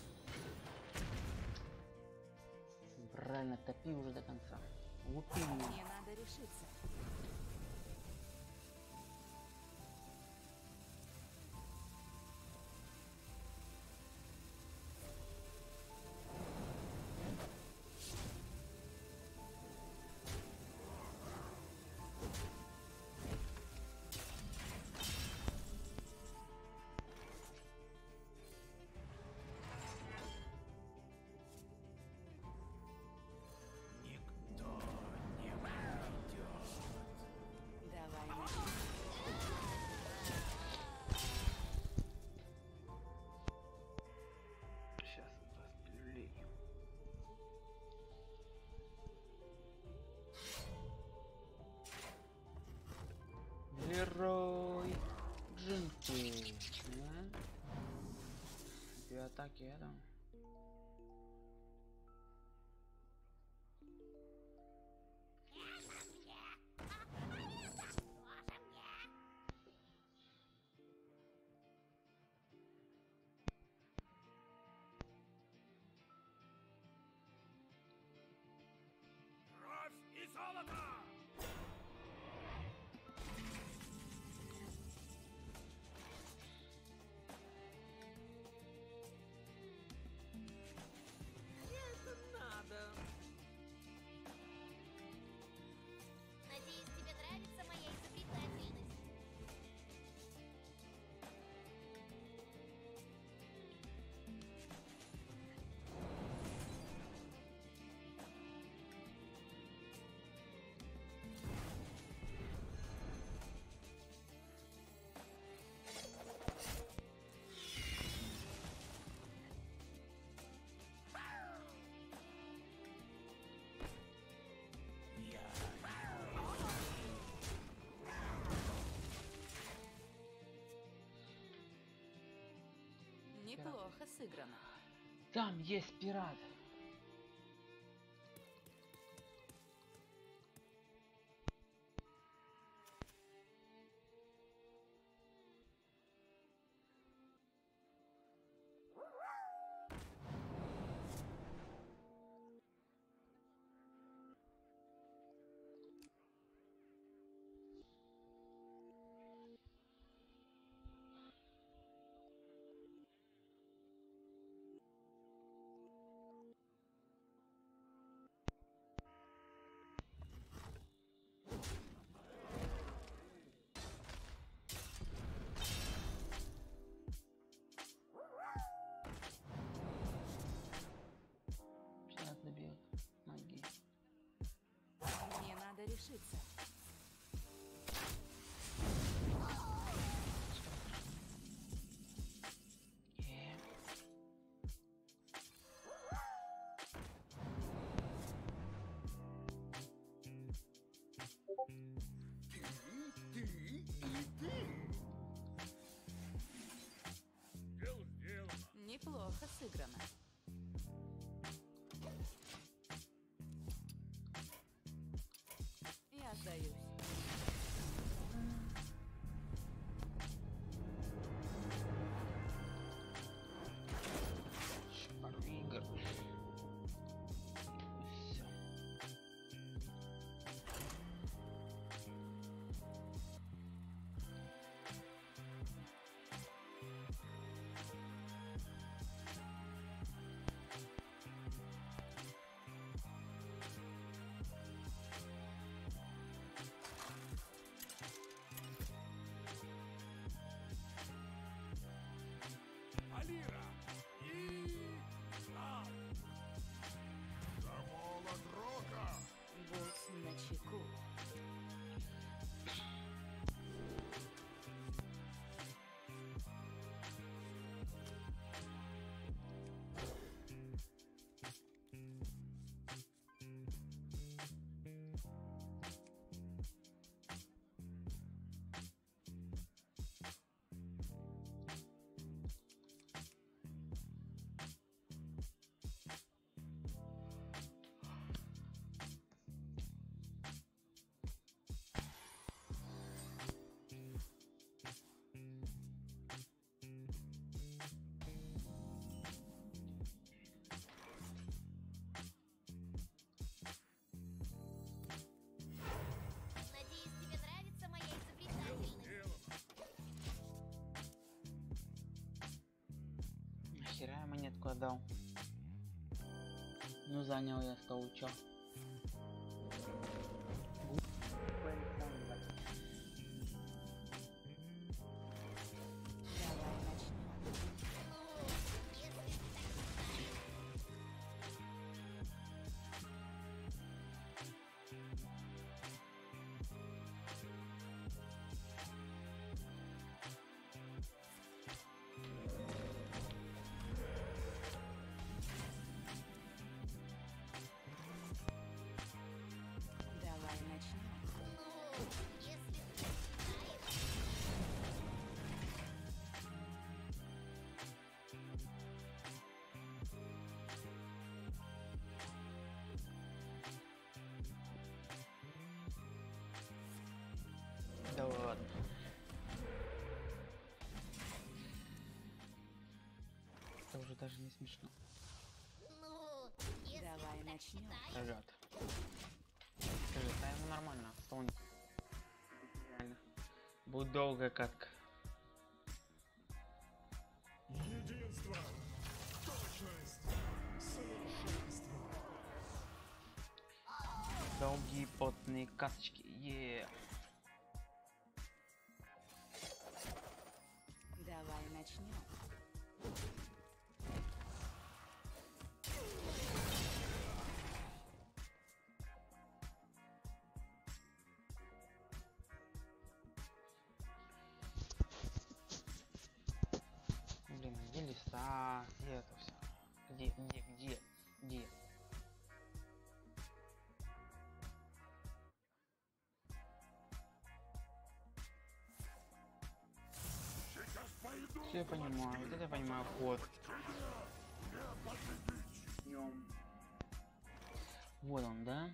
Правильно, топи уже до конца. Лупи. Мне надо решиться. Никто не пройдет. Давай начнем. Сейчас застрелю. Герой Джинки. Да? Две атаки это. Кровь и золото! Это надо. Надеюсь, тебе нравится моя изобретательность. Неплохо сыграно. Там есть пират. Сейчас добьет магии. Мне надо решиться. Э. Ты, ты и ты. Дело сделано. Неплохо сыграно. Я сдаюсь. Ещё пару игр. И всё. угадал. Ну занял я стол, чё? Давай начнем. Давай начнем. Ну, если ты знаешь. Да ладно. Это уже даже не смешно. Ну, если Давай ты так начнем. считаешь. Ребят. Скажи, да ему нормально. Стол не- Реально. Будет долгая катка. Единство, точность, совершенство. Долгие потные каточки. Е. Давай начнем. Блин, где листа? Где это все? Где, где, где, где? Сейчас пойду. Все я понимаю, вот это я понимаю ход. Вот он, да?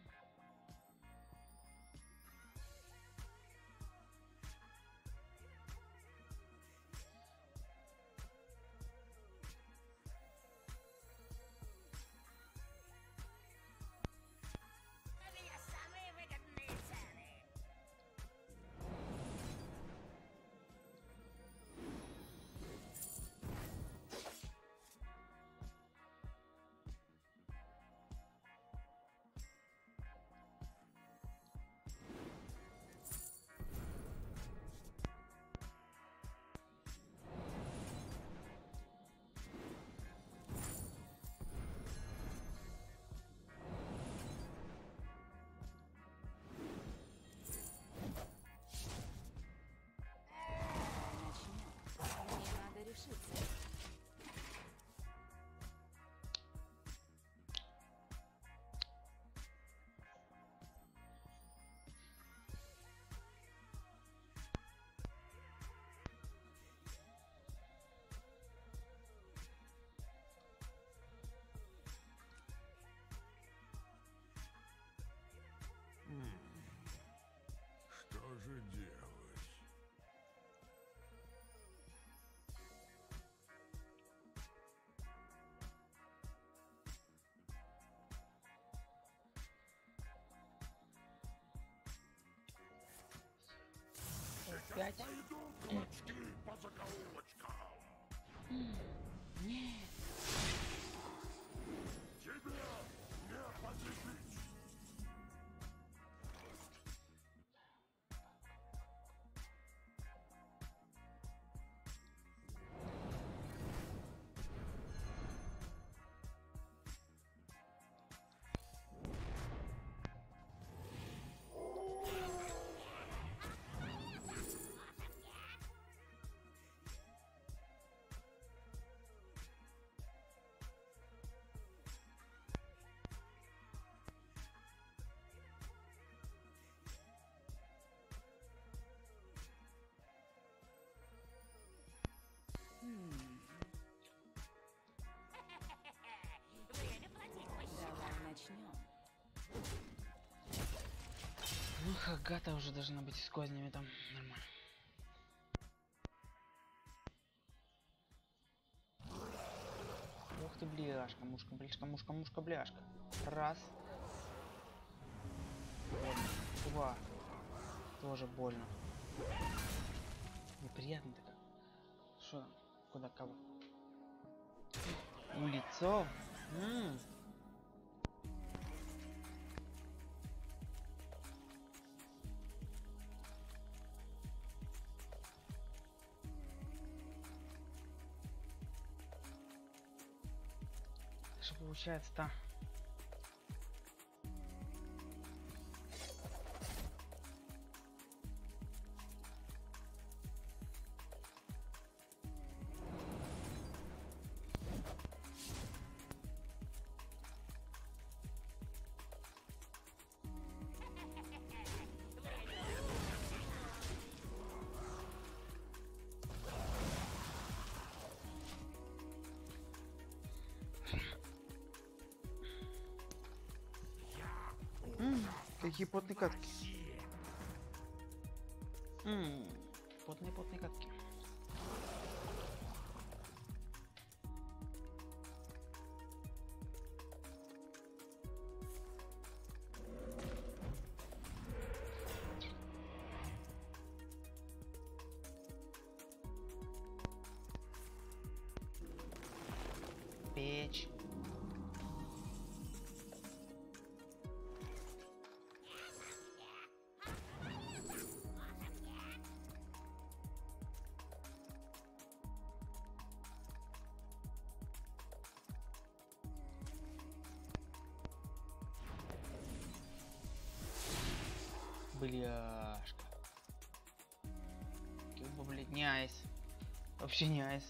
У меня самые выгодные цены. Начнем. Мне надо решиться. Что же делать? Пять. Пойду кулачки по закоулочкам. Нет. Тебе не победить. М, Время платить по счетам. Давай начнем. Ну, Хагата уже должна быть с кознями там. Нормально. Ух ты, бляшка, мушка, бляшка, мушка, мушка, бляшка. Раз. Больно. Два. Тоже больно. Неприятно так. Что? Куда кого? Улицо. М. Что получается-то? М, какие потные катки. М, потные потные катки. Печь. Бляшка. Кюба, блядь, не айс. Вообще не айс.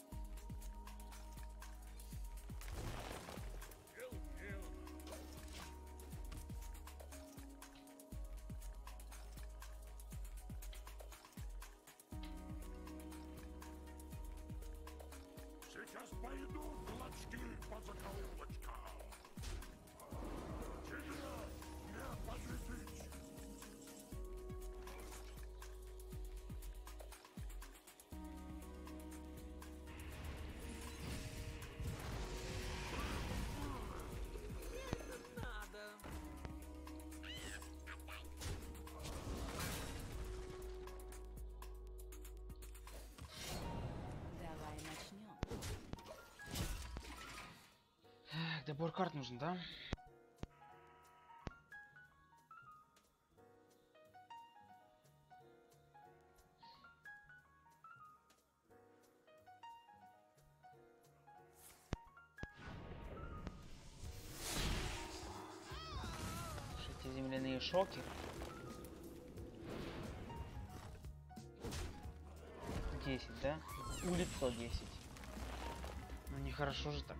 Сейчас пойду клочки по закоулочкам. Тебе не победить. Надо. Давай начнем. Эх, добор карт нужен, да? Эти земляные шоки. десять, да? Улицо десять. Ну нехорошо же так.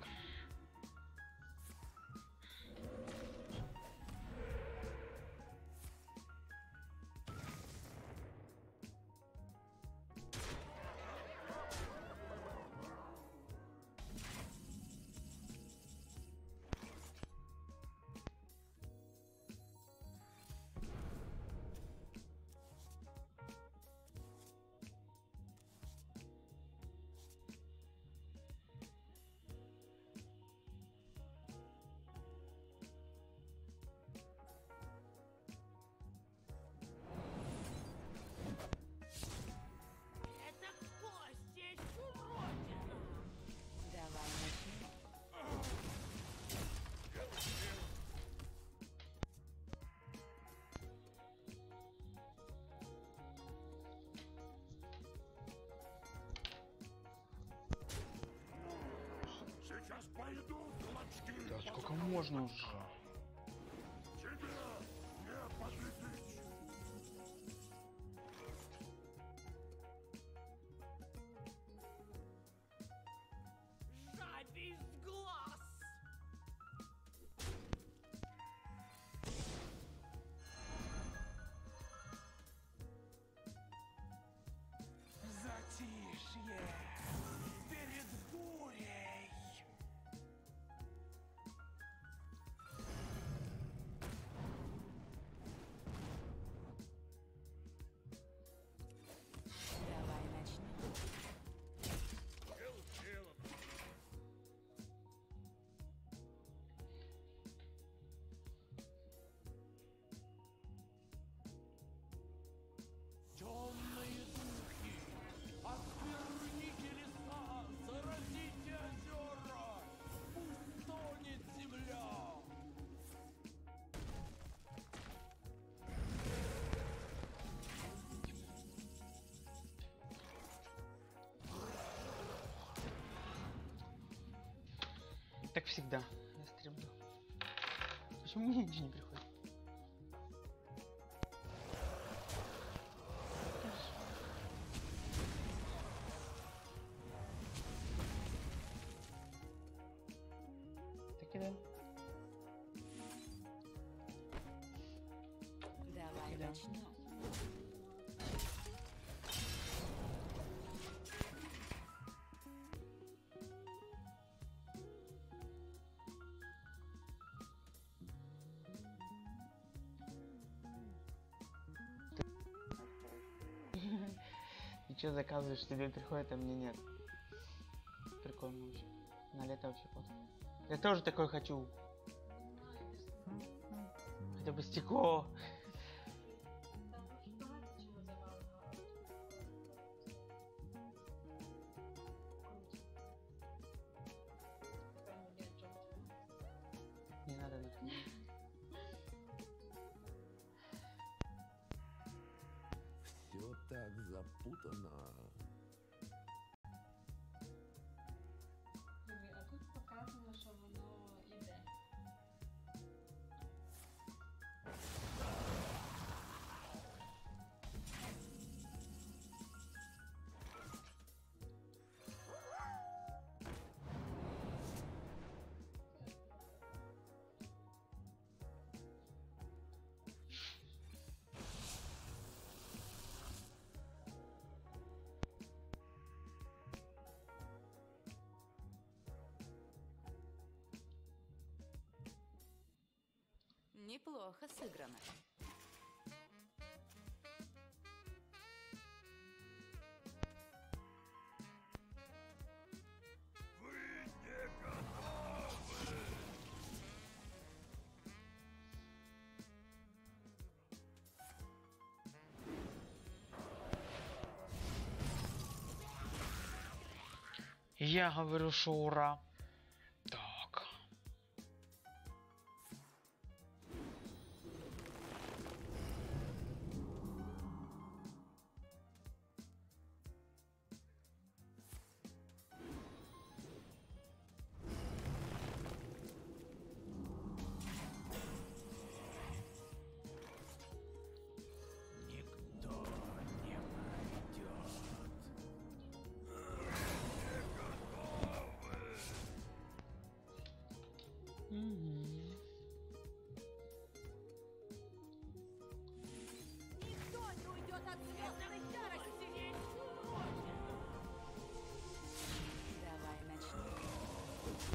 Это кто здесь уродина? Давай начнем. Сейчас пойду клочки Да по сколько можно уже? Тебе не победить. Жабий глаз. Затишье перед бурей. Так всегда. Я стремлю. Почему мне ничего не приходит? Так и да. Давай Да. начнем. И что заказываешь, тебе приходит, а мне нет. Прикольно вообще. На лето вообще под. Я тоже такое хочу. Хотя бы стекло. Не надо на Все так запутано. А тут показано, що воно іде. Неплохо сыграно. Вы не готовы! Я говорю, что ура. Так. Никто не пройдет. Мгм. Никто не уйдет от звездной ярости! Давай начнем.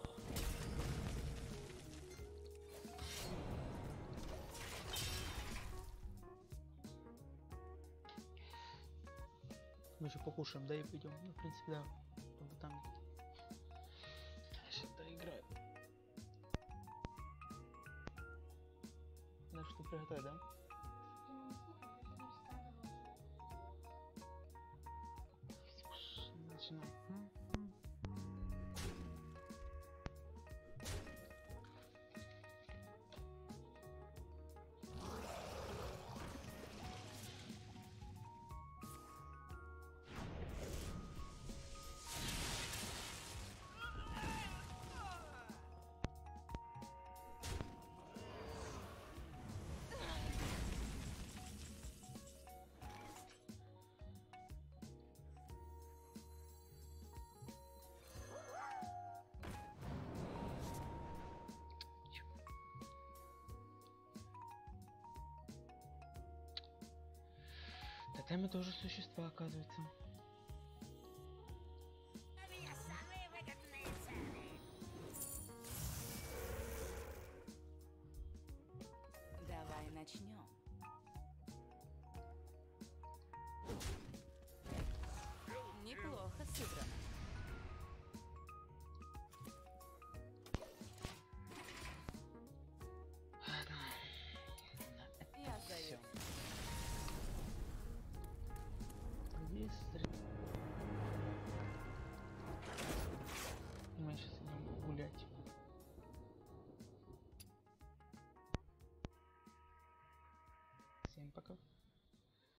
Мы еще покушаем, да, и пойдем. Ну, в принципе, да. Чтобы там. Я сейчас доиграю. Надо что приготовить, да? Начинаем. Тотемы тоже существа, оказывается. У меня самые выгодные цены. Давай начнем. Неплохо сыграно. Я Все. сдаюсь. Быстро. Мы сейчас идем гулять. Всем пока.